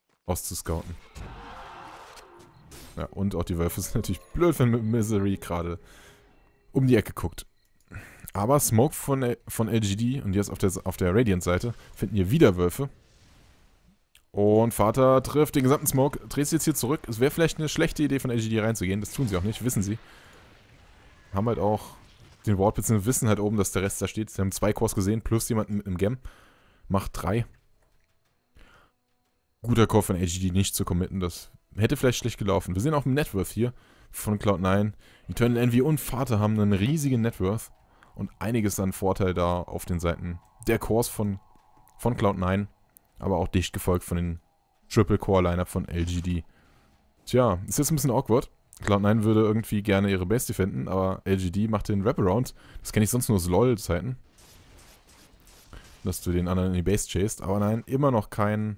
Ja, und auch die Wölfe sind natürlich blöd, wenn Misery gerade um die Ecke guckt. Aber Smoke von LGD und jetzt auf der Radiant-Seite finden hier wieder Wölfe. Und Vater trifft den gesamten Smoke, dreht sich jetzt hier zurück. Es wäre vielleicht eine schlechte Idee von LGD reinzugehen, das tun sie auch nicht, wissen sie. Haben halt auch den Ward, beziehungsweise wissen halt oben, dass der Rest da steht. Sie haben 2 Cores gesehen, plus jemanden im Gem. Macht 3. Guter Call von LGD nicht zu committen, das hätte vielleicht schlecht gelaufen. Wir sehen auch im Networth hier von Cloud9. Eternal Envy und Vater haben einen riesigen Networth und einiges an Vorteil da auf den Seiten der Cores von Cloud9, aber auch dicht gefolgt von den Triple-Core-Lineup von LGD. Tja, ist jetzt ein bisschen awkward. Cloud9 würde irgendwie gerne ihre Base defenden, aber LGD macht den Wraparound. Das kenne ich sonst nur aus LoL-Zeiten. Dass du den anderen in die Base chasest, aber nein, immer noch kein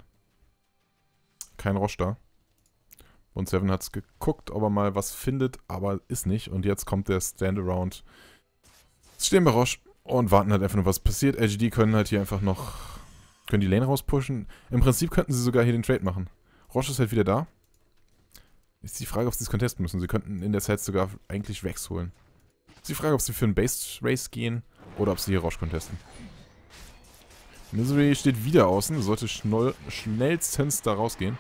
Rosh da. Und Seven hat es geguckt, ob er mal was findet, aber ist nicht. Und jetzt kommt der Standaround. Jetzt stehen bei Rosh und warten halt einfach nur, was passiert. LGD können halt hier einfach noch, können die Lane rauspushen. Im Prinzip könnten sie sogar hier den Trade machen. Rosh ist halt wieder da. Ist die Frage, ob sie es contesten müssen. Sie könnten in der Zeit sogar eigentlich Vex holen. Ist die Frage, ob sie für einen Base Race gehen oder ob sie hier Rosh contesten. Misery steht wieder außen, sollte schnellstens da rausgehen.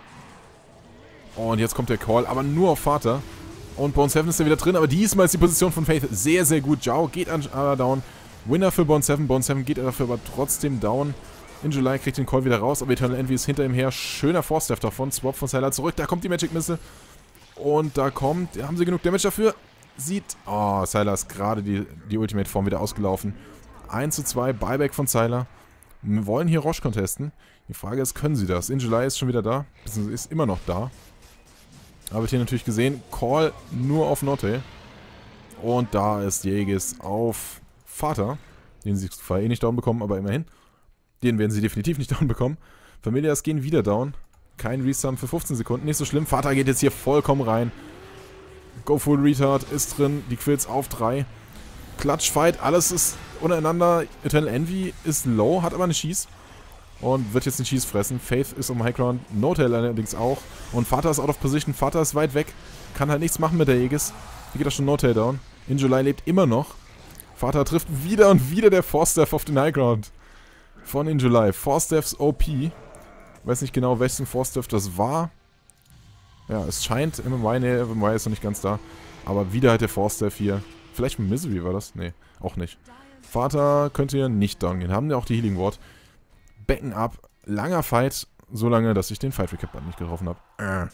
Und jetzt kommt der Call, aber nur auf Vater. Und Bones Heaven ist ja wieder drin, aber diesmal ist die Position von Faith sehr, sehr gut. Zhao geht an Ada down. Winner für Bones Heaven. Bones Heaven geht dafür aber trotzdem down. In July kriegt den Call wieder raus, aber Eternal Envy ist hinter ihm her. Schöner Force-Step davon. Swap von Sylar zurück. Da kommt die Magic Missile. Und da kommt, haben sie genug Damage dafür? Oh, Sylar ist gerade die Ultimate-Form wieder ausgelaufen. 1:2, Buyback von Sylar. Wir wollen hier Rosh contesten. Die Frage ist, können sie das? In July ist schon wieder da. Ist immer noch da. Habe ich hier natürlich gesehen. Call nur auf Notail. Und da ist Jägis auf Vater. Den sie zwar eh nicht down bekommen, aber immerhin. Den werden sie definitiv nicht down bekommen. Familias gehen wieder down. Kein Resum für 15 Sekunden. Nicht so schlimm. Vater geht jetzt hier vollkommen rein. Go Full Retard ist drin. Die Quills auf 3. Clutch Fight. Alles ist untereinander. Eternal Envy ist low, hat aber eine Schieß. Und wird jetzt den Schieß fressen. Faith ist um High Ground. Notail allerdings auch. Und Vater ist out of position. Vater ist weit weg. Kann halt nichts machen mit der Aegis. Hier geht auch schon Notail down. In July lebt immer noch. Vater trifft wieder und wieder der Force-Staff auf den High Ground. Von In July. Force-Staffs OP. Weiß nicht genau, welchen Force-Staff das war. Ja, es scheint MMY. Ne, MMY ist noch nicht ganz da. Aber wieder halt der Force-Staff hier. Vielleicht mit Misery war das? Ne, auch nicht. Vater könnte hier nicht down gehen. Haben ja auch die Healing Ward. Becken ab. Langer Fight. So lange, dass ich den Fight Recap Button nicht getroffen habe.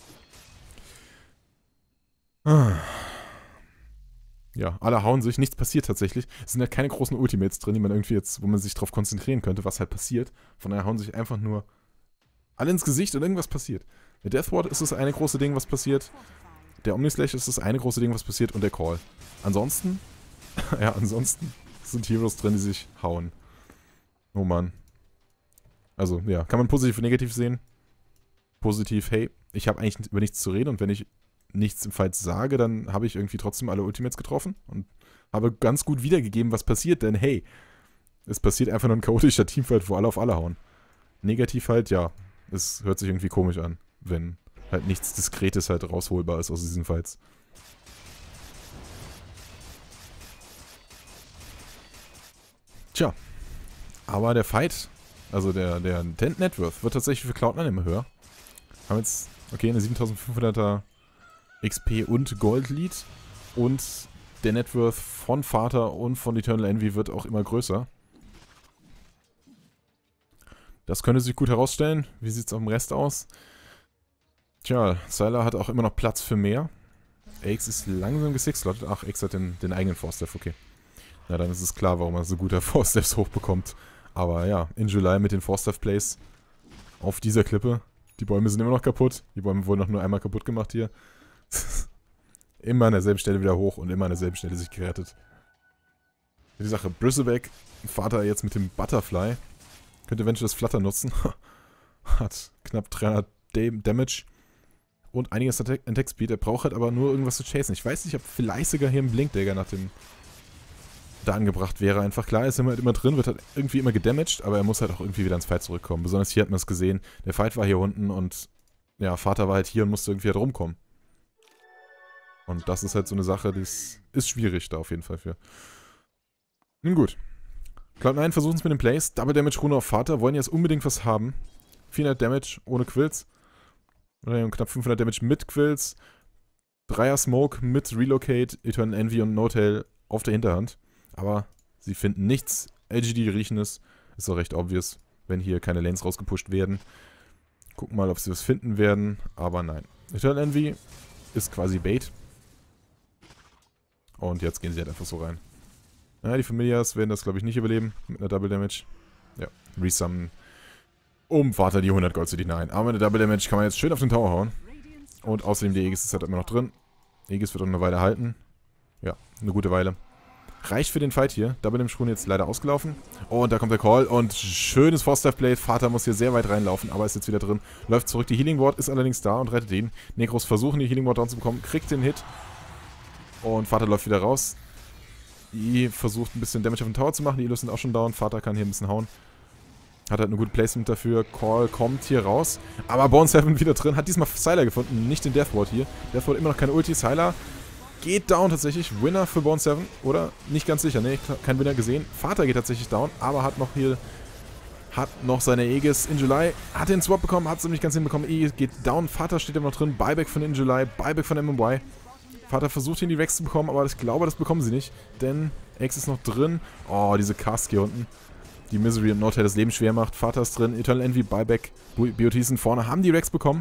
Ja, alle hauen sich. Nichts passiert tatsächlich. Es sind ja keine großen Ultimates drin, die man irgendwie jetzt, wo man sich drauf konzentrieren könnte, was halt passiert. Von daher hauen sich einfach nur alle ins Gesicht und irgendwas passiert. Der Death Ward ist das eine große Ding, was passiert. Der Omnislash ist das eine große Ding, was passiert. Und der Call. Ansonsten, ja, ansonsten sind Heroes drin, die sich hauen. Oh Mann. Also, ja, kann man positiv und negativ sehen. Positiv, hey, ich habe eigentlich über nichts zu reden und wenn ich nichts im Fight sage, dann habe ich irgendwie trotzdem alle Ultimates getroffen und habe ganz gut wiedergegeben, was passiert, denn hey, es passiert einfach nur ein chaotischer Teamfight, wo alle auf alle hauen. Negativ halt, ja, es hört sich irgendwie komisch an, wenn halt nichts Diskretes halt rausholbar ist aus diesen Fights. Tja, aber der Fight, also der Tent Net Worth wird tatsächlich für Cloud9 immer höher. Haben jetzt, okay, eine 7500er XP und Gold Lead und der Net Worth von Vater und von Eternal Envy wird auch immer größer. Das könnte sich gut herausstellen. Wie sieht es auf dem Rest aus? Tja, Sylar hat auch immer noch Platz für mehr. Aix ist langsam gesixslottet. Ach, Aix hat den eigenen Force-Staff, okay. Na, dann ist es klar, warum er so gute Force-Staffs hochbekommt. Aber ja, in July mit den Force-Staff-Plays auf dieser Klippe. Die Bäume sind immer noch kaputt. Die Bäume wurden noch nur einmal kaputt gemacht hier. Immer an derselben Stelle wieder hoch und immer an derselben Stelle sich gerettet. Die Sache, Bristleback, Vater jetzt mit dem Butterfly. Könnte eventuell das Flutter nutzen. Hat knapp 300 Damage. Und einiges Attack Speed. Er braucht halt aber nur irgendwas zu chasen. Ich weiß nicht, ob vielleicht sogar hier ein Blinkdagger nach dem da angebracht wäre. Einfach klar, ist halt immer drin, wird halt irgendwie immer gedamaged, aber er muss halt auch irgendwie wieder ins Fight zurückkommen. Besonders hier hat man es gesehen. Der Fight war hier unten und ja, Vater war halt hier und musste irgendwie halt rumkommen. Und das ist halt so eine Sache, die ist schwierig da auf jeden Fall für. Nun gut. Cloud9 versuchen es mit den Plays. Double Damage Rune auf Vater. Wollen jetzt unbedingt was haben. 400 Damage ohne Quills. Oder knapp 500 Damage mit Quills. 3er Smoke mit Relocate, Eternal Envy und No-Tail auf der Hinterhand. Aber sie finden nichts. LGD riechen es. Ist auch recht obvious, wenn hier keine Lanes rausgepusht werden. Gucken mal, ob sie was finden werden. Aber nein. Eternal Envy ist quasi Bait. Und jetzt gehen sie halt einfach so rein. Ja, die Familias werden das, glaube ich, nicht überleben. Mit einer Double Damage. Ja, Resummon. Vater die 100 Gold zu denieren. Aber mit der Double Damage kann man jetzt schön auf den Tower hauen. Und außerdem die Aegis ist halt immer noch drin. Aegis wird auch eine Weile halten. Ja, eine gute Weile. Reicht für den Fight hier. Double Damage Rune jetzt leider ausgelaufen. Und da kommt der Call. Und schönes Force-Dive-Play. Vater muss hier sehr weit reinlaufen, aber ist jetzt wieder drin. Läuft zurück. Die Healing Ward ist allerdings da und rettet ihn. Necros versuchen, die Healing Ward down zu bekommen. Kriegt den Hit. Und Vater läuft wieder raus. Die versucht ein bisschen Damage auf den Tower zu machen. Die Illus sind auch schon down. Vater kann hier ein bisschen hauen. Hat halt eine gute Placement dafür. Call kommt hier raus. Aber Bone 7 wieder drin. Hat diesmal Sylar gefunden. Nicht den Death Ward hier. Death Ward immer noch keine Ulti. Sylar geht down tatsächlich. Winner für Bone 7. Oder? Nicht ganz sicher. Ne, kein Winner gesehen. Vater geht tatsächlich down. Aber hat noch hier... Hat noch seine Aegis. Injuly hat den Swap bekommen. Hat es nicht ganz hinbekommen. Aegis geht down. Vater steht immer noch drin. Buyback von Injuly. Buyback von MMY. Vater versucht hier die Rex zu bekommen. Aber ich glaube, das bekommen sie nicht. Denn X ist noch drin. Oh, diese Cast hier unten. Die Misery und No-Tail das Leben schwer macht. Vater ist drin. Eternal Envy, Buyback, BOTs sind vorne. Haben die Rex bekommen.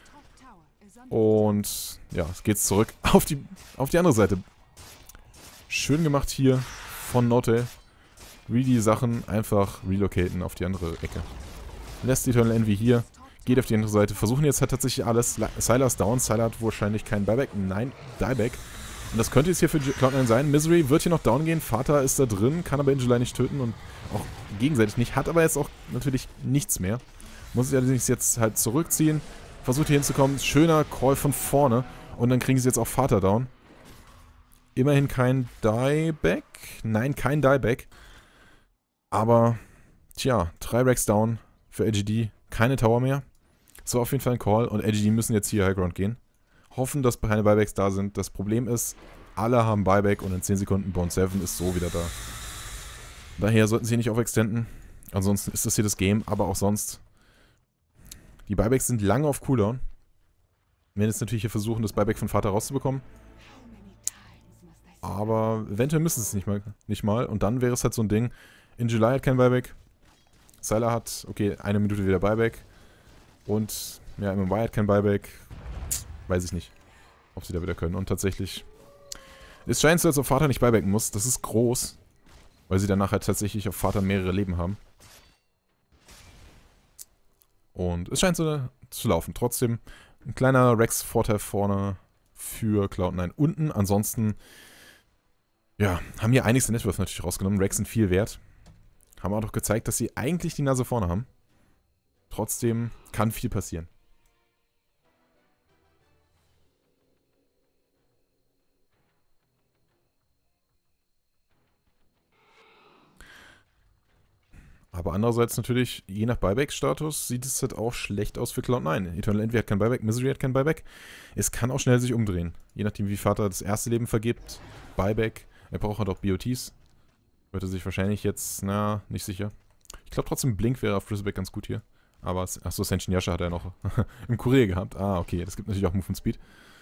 Und ja, es geht zurück auf die andere Seite. Schön gemacht hier von No-Tail. Die Sachen einfach relocaten auf die andere Ecke. Lässt die Eternal Envy hier. Geht auf die andere Seite. Versuchen jetzt halt tatsächlich alles. Sylar ist down. Sylar hat wahrscheinlich keinen Buyback. Nein, Dieback. Und das könnte jetzt hier für Cloud9 sein. Misery wird hier noch down gehen. Vater ist da drin. Kann aber Injuly nicht töten. Und auch gegenseitig nicht. Hat aber jetzt auch natürlich nichts mehr. Muss sich allerdings jetzt halt zurückziehen. Versucht hier hinzukommen. Schöner Call von vorne. Und dann kriegen sie jetzt auch Vater down. Immerhin kein Dieback. Nein, kein Dieback. Aber, tja, 3 Racks down für LGD. Keine Tower mehr. Das war auf jeden Fall ein Call. Und LGD müssen jetzt hier Highground gehen. Hoffen, dass keine Buybacks da sind. Das Problem ist, alle haben Buyback und in 10 Sekunden Bone 7 ist so wieder da. Daher sollten sie hier nicht overextenden. Ansonsten ist das hier das Game, aber auch sonst. Die Buybacks sind lange auf Cooldown. Wir werden jetzt natürlich hier versuchen, das Buyback von Vater rauszubekommen. Aber eventuell müssen sie es nicht mal. Und dann wäre es halt so ein Ding. Injuly hat kein Buyback. Sylar hat, okay, 1 Minute wieder Buyback. Und, ja, MMY hat kein Buyback. Weiß ich nicht, ob sie da wieder können. Und tatsächlich, es scheint so, als ob Vater nicht buybacken muss. Das ist groß, weil sie danach halt tatsächlich auf Vater mehrere Leben haben. Und es scheint so zu laufen. Trotzdem ein kleiner Rex-Vorteil vorne für Cloud9 unten. Ansonsten, ja, haben hier einiges der Networth natürlich rausgenommen. Rex sind viel wert. Haben auch doch gezeigt, dass sie eigentlich die Nase vorne haben. Trotzdem kann viel passieren. Aber andererseits natürlich, je nach Buyback-Status, sieht es halt auch schlecht aus für Cloud9. Eternal Envy hat kein Buyback, Misery hat kein Buyback. Es kann auch schnell sich umdrehen. Je nachdem, wie Vater das erste Leben vergibt. Buyback. Er braucht halt auch BOTs. Wird er sich wahrscheinlich jetzt, na, nicht sicher. Ich glaube trotzdem, Blink wäre auf Bristleback ganz gut hier. Aber, achso, Senshin Yasha hat er noch im Kurier gehabt. Ah, okay, das gibt natürlich auch Movement Speed.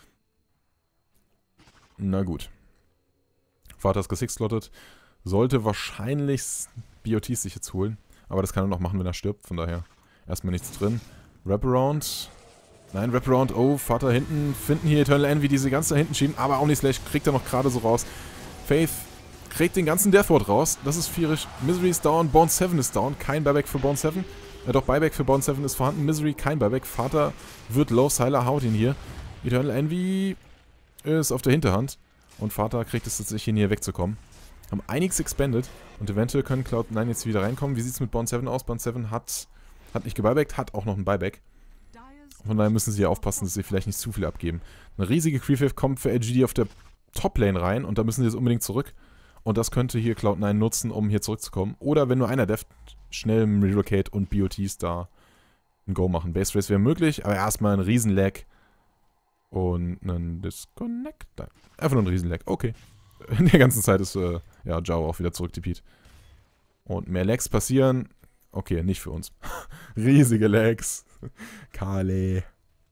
Na gut. Vater ist gesixslottet. Sollte wahrscheinlich BOTs sich jetzt holen. Aber das kann er noch machen, wenn er stirbt. Von daher erstmal nichts drin. Wraparound. Nein, Wraparound. Oh, Vater hinten. Finden hier Eternal Envy, die sie ganz da hinten schieben. Aber Omni Slash kriegt er noch gerade so raus. Faith kriegt den ganzen Death Ward raus. Das ist schwierig. Misery ist down. Bone 7 ist down. Kein Buyback für Bone 7. Doch, Buyback für Bone 7 ist vorhanden. Misery, kein Buyback. Vater wird low. Sylar haut ihn hier. Eternal Envy ist auf der Hinterhand. Und Vater kriegt es tatsächlich hier wegzukommen. Haben einiges expanded. Und eventuell können Cloud9 jetzt wieder reinkommen. Wie sieht es mit Bone 7 aus? Bone 7 hat nicht gebuybackt, hat auch noch ein Buyback. Von daher müssen sie hier aufpassen, dass sie vielleicht nicht zu viel abgeben. Eine riesige Creep-Wave kommt für LGD auf der Top-Lane rein. Und da müssen sie jetzt unbedingt zurück. Und das könnte hier Cloud9 nutzen, um hier zurückzukommen. Oder wenn nur einer deft, schnell im Relocate und BOTs da ein Go machen. Base Race wäre möglich, aber erstmal ein Riesen-Lag. Und einen Disconnect. Einfach nur ein Riesen-Lag. Okay. In der ganzen Zeit ist Ja, Zhao auch wieder zurücktipiert. Und mehr Lags passieren. Okay, nicht für uns. Riesige Lags. Kale.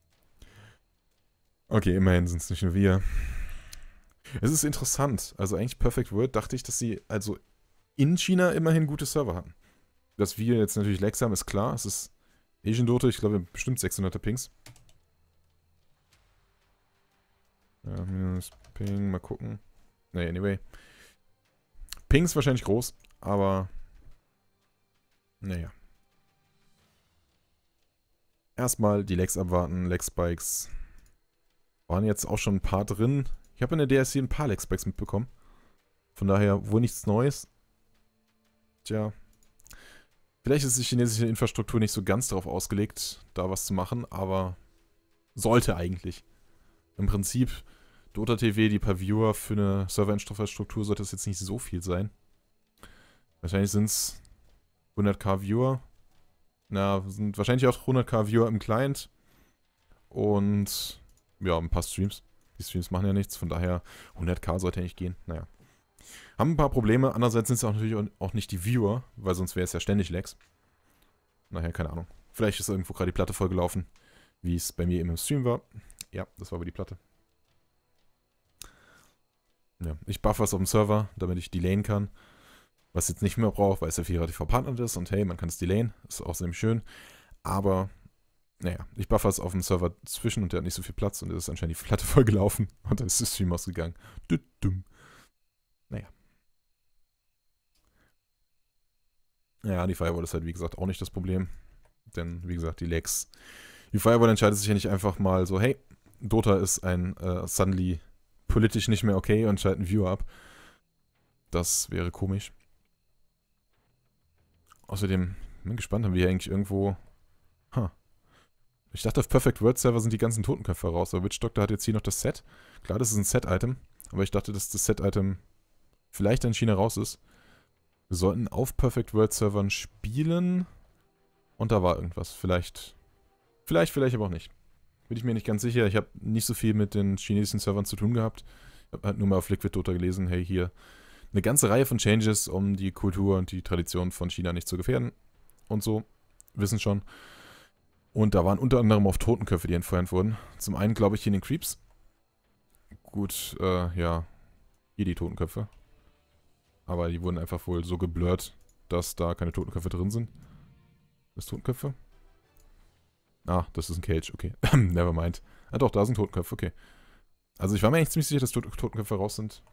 Okay, immerhin sind es nicht nur wir. Es ist interessant. Also eigentlich Perfect World dachte ich, dass sie also in China immerhin gute Server hatten. Dass wir jetzt natürlich Lags haben, ist klar. Es ist Asian Dota, ich glaube bestimmt 600er Pings. Ja, minus Ping, mal gucken. Nee, anyway. Ping ist wahrscheinlich groß, aber naja. Erstmal die Lags abwarten, Lag-Spikes. Waren jetzt auch schon ein paar drin. Ich habe in der DSC ein paar Lag-Spikes mitbekommen. Von daher wohl nichts Neues. Tja. Vielleicht ist die chinesische Infrastruktur nicht so ganz darauf ausgelegt, da was zu machen, aber sollte eigentlich. Im Prinzip, Dota TV, die paar Viewer für eine Serverinfrastruktur sollte es jetzt nicht so viel sein. Wahrscheinlich sind es 100k Viewer. Na, sind wahrscheinlich auch 100k Viewer im Client. Und ja, ein paar Streams. Die Streams machen ja nichts, von daher 100k sollte ja nicht gehen. Naja. Haben ein paar Probleme. Andererseits sind es auch natürlich auch nicht die Viewer, weil sonst wäre es ja ständig Lags. Naja, keine Ahnung. Vielleicht ist irgendwo gerade die Platte vollgelaufen, wie es bei mir eben im Stream war. Ja, das war aber die Platte. Ja, ich buffe was auf dem Server, damit ich delayen kann. Was jetzt nicht mehr braucht, weil es ja relativ verpartnert ist. Und hey, man kann es delayen. Ist auch ziemlich schön. Aber, naja, ich buffe was auf dem Server zwischen und der hat nicht so viel Platz. Und es ist anscheinend die Platte vollgelaufen. Und dann ist der Stream ausgegangen. Naja. Ja, die Firewall ist halt, wie gesagt, auch nicht das Problem. Denn, wie gesagt, die Lags. Die Firewall entscheidet sich ja nicht einfach mal so, hey, Dota ist ein suddenly politisch nicht mehr okay und schaltet einen Viewer ab. Das wäre komisch. Außerdem, bin gespannt, haben wir hier eigentlich irgendwo... Ich dachte, auf Perfect World Server sind die ganzen Totenköpfe raus, aber Witch Doctor hat jetzt hier noch das Set. Klar, das ist ein Set-Item, aber ich dachte, dass das Set-Item vielleicht in China raus ist. Wir sollten auf Perfect World Servern spielen und da war irgendwas. Vielleicht aber auch nicht. Bin ich mir nicht ganz sicher. Ich habe nicht so viel mit den chinesischen Servern zu tun gehabt. Ich habe halt nur mal auf Liquid Dota gelesen, hey, hier eine ganze Reihe von Changes, um die Kultur und die Tradition von China nicht zu gefährden. Und so, wissen schon. Und da waren unter anderem auch Totenköpfe, die entfeuert wurden. Zum einen, glaube ich, hier in den Creeps. Gut, ja, hier die Totenköpfe. Aber die wurden einfach wohl so geblurrt, dass da keine Totenköpfe drin sind. Das Totenköpfe? Ah, das ist ein Cage, okay. Nevermind. Ah doch, da sind Totenköpfe, okay. Also ich war mir eigentlich ziemlich sicher, dass Totenköpfe raus sind.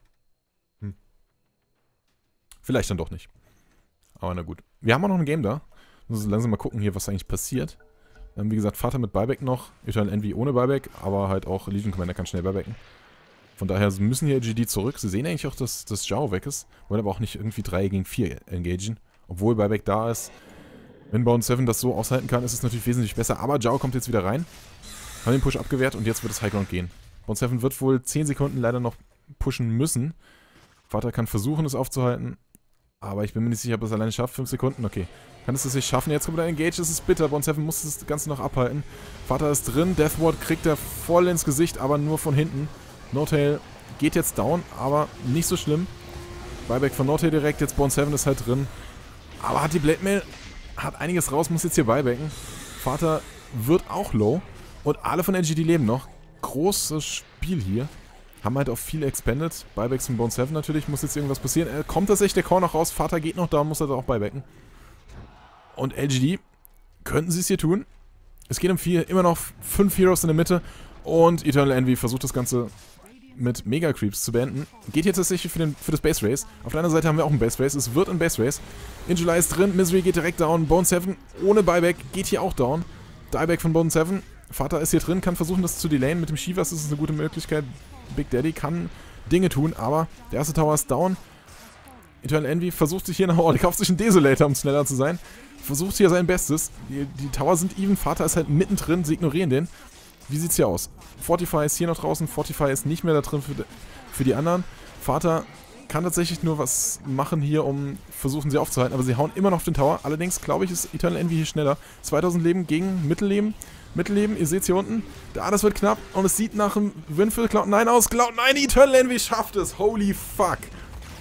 Vielleicht dann doch nicht. Aber na gut. Wir haben auch noch ein Game da. Müssen langsam mal gucken hier, was eigentlich passiert. Wie gesagt, Vater mit Buyback noch. Eternal Envy ohne Buyback, aber halt auch Legion Commander kann schnell buybacken. Von daher müssen hier LGD zurück. Sie sehen eigentlich auch, dass das Zhao weg ist. Wollen aber auch nicht irgendwie 3 gegen 4 engagen. Obwohl Buyback da ist. Wenn Bound 7 das so aushalten kann, ist es natürlich wesentlich besser. Aber Zhao kommt jetzt wieder rein. Haben den Push abgewehrt und jetzt wird es Highground gehen. Bound 7 wird wohl 10 Sekunden leider noch pushen müssen. Vater kann versuchen, es aufzuhalten. Aber ich bin mir nicht sicher, ob er es alleine schafft. 5 Sekunden, okay. Kann es sich schaffen? Jetzt kommt er Engage, es ist bitter. Bound 7 muss das Ganze noch abhalten. Vater ist drin, Deathward kriegt er voll ins Gesicht, aber nur von hinten. No-Tail geht jetzt down, aber nicht so schlimm. Buyback von No-Tail direkt, jetzt Bound 7 ist halt drin. Aber hat die Blade Mail, hat einiges raus, muss jetzt hier buybacken. Vater wird auch low. Und alle von LGD leben noch. Großes Spiel hier. Haben halt auch viel expanded. Buybacks von Bound 7 natürlich, muss jetzt irgendwas passieren. Kommt tatsächlich der Core noch raus, Vater geht noch da, muss er auch buybacken. Und LGD, könnten sie es hier tun? Es geht um 4, immer noch 5 Heroes in der Mitte. Und Eternal Envy versucht das Ganze mit Mega Creeps zu beenden. Geht hier tatsächlich für das Base Race. Auf der anderen Seite haben wir auch ein Base Race. Es wird ein Base Race. In July ist drin, Misery geht direkt down. Bound 7 ohne Buyback geht hier auch down. Dieback von Bound 7. Vater ist hier drin, kann versuchen, das zu delayen. Mit dem Shivas ist es eine gute Möglichkeit. Big Daddy kann Dinge tun, aber der erste Tower ist down. Eternal Envy versucht sich hier nach... Oh, der kauft sich einen Desolator, um schneller zu sein. Versucht hier sein Bestes. Die Tower sind even, Vater ist halt mittendrin, sie ignorieren den. Wie sieht's hier aus? Fortify ist hier noch draußen, Fortify ist nicht mehr da drin für die anderen. Vater kann tatsächlich nur was machen hier, um versuchen sie aufzuhalten, aber sie hauen immer noch auf den Tower. Allerdings, glaube ich, ist Eternal Envy hier schneller. 2000 Leben gegen Mittelleben. Mittelleben, ihr seht es hier unten. Da, das wird knapp und es sieht nach einem Win für Cloud9 aus. Cloud9, Eternal Envy schafft es. Holy fuck.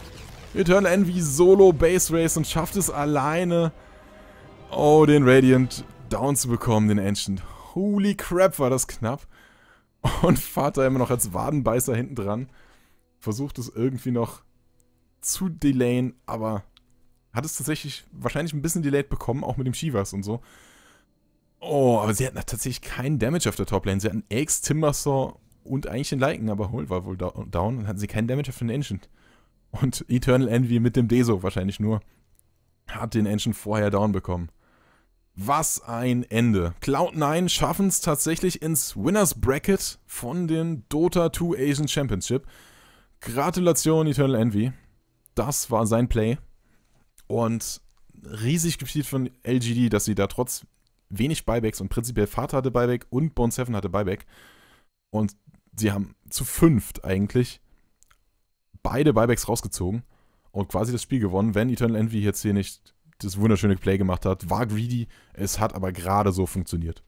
Eternal Envy Solo Base Race und schafft es alleine, den Radiant down zu bekommen, den Ancient. Holy crap, war das knapp. Und Vater immer noch als Wadenbeißer hinten dran. Versucht es irgendwie noch zu delayen, aber hat es tatsächlich wahrscheinlich ein bisschen delayed bekommen, auch mit dem Shivas und so. Aber sie hatten tatsächlich keinen Damage auf der Toplane. Sie hatten Axe, Timbersaw und eigentlich den Lycan, aber Hol war wohl down und hatten sie keinen Damage auf den Ancient. Und Eternal Envy mit dem Deso wahrscheinlich nur hat den Ancient vorher down bekommen. Was ein Ende. Cloud9 schaffen es tatsächlich ins Winners Bracket von den Dota 2 Asian Championship. Gratulation Eternal Envy. Das war sein Play. Und riesig gefiedert von LGD, dass sie da trotz wenig Buybacks und prinzipiell Vater hatte Buyback und Bone7 hatte Buyback. Und sie haben zu 5 eigentlich beide Buybacks rausgezogen und quasi das Spiel gewonnen, wenn Eternal Envy jetzt hier nicht das wunderschöne Play gemacht hat. War greedy, es hat aber gerade so funktioniert.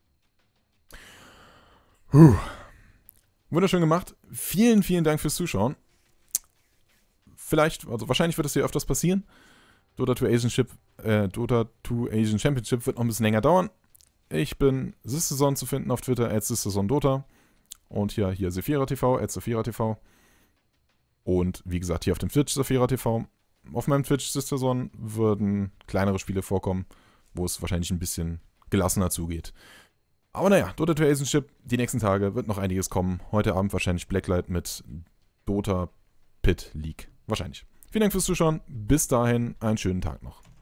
Wunderschön gemacht. Vielen, vielen Dank fürs Zuschauen. Wahrscheinlich wird es hier öfters passieren. Dota 2 Asian Championship wird noch ein bisschen länger dauern. Ich bin Sisteson zu finden auf Twitter, @SistersonDota. Und hier Sephira TV, @Sephira TV. Und wie gesagt, hier auf dem Twitch Sephira TV. Auf meinem Twitch Sisterson würden kleinere Spiele vorkommen, wo es wahrscheinlich ein bisschen gelassener zugeht. Aber naja, Dota 2 Asian Chip, die nächsten Tage wird noch einiges kommen. Heute Abend wahrscheinlich Blacklight mit Dota Pit League. Wahrscheinlich. Vielen Dank fürs Zuschauen. Bis dahin, einen schönen Tag noch.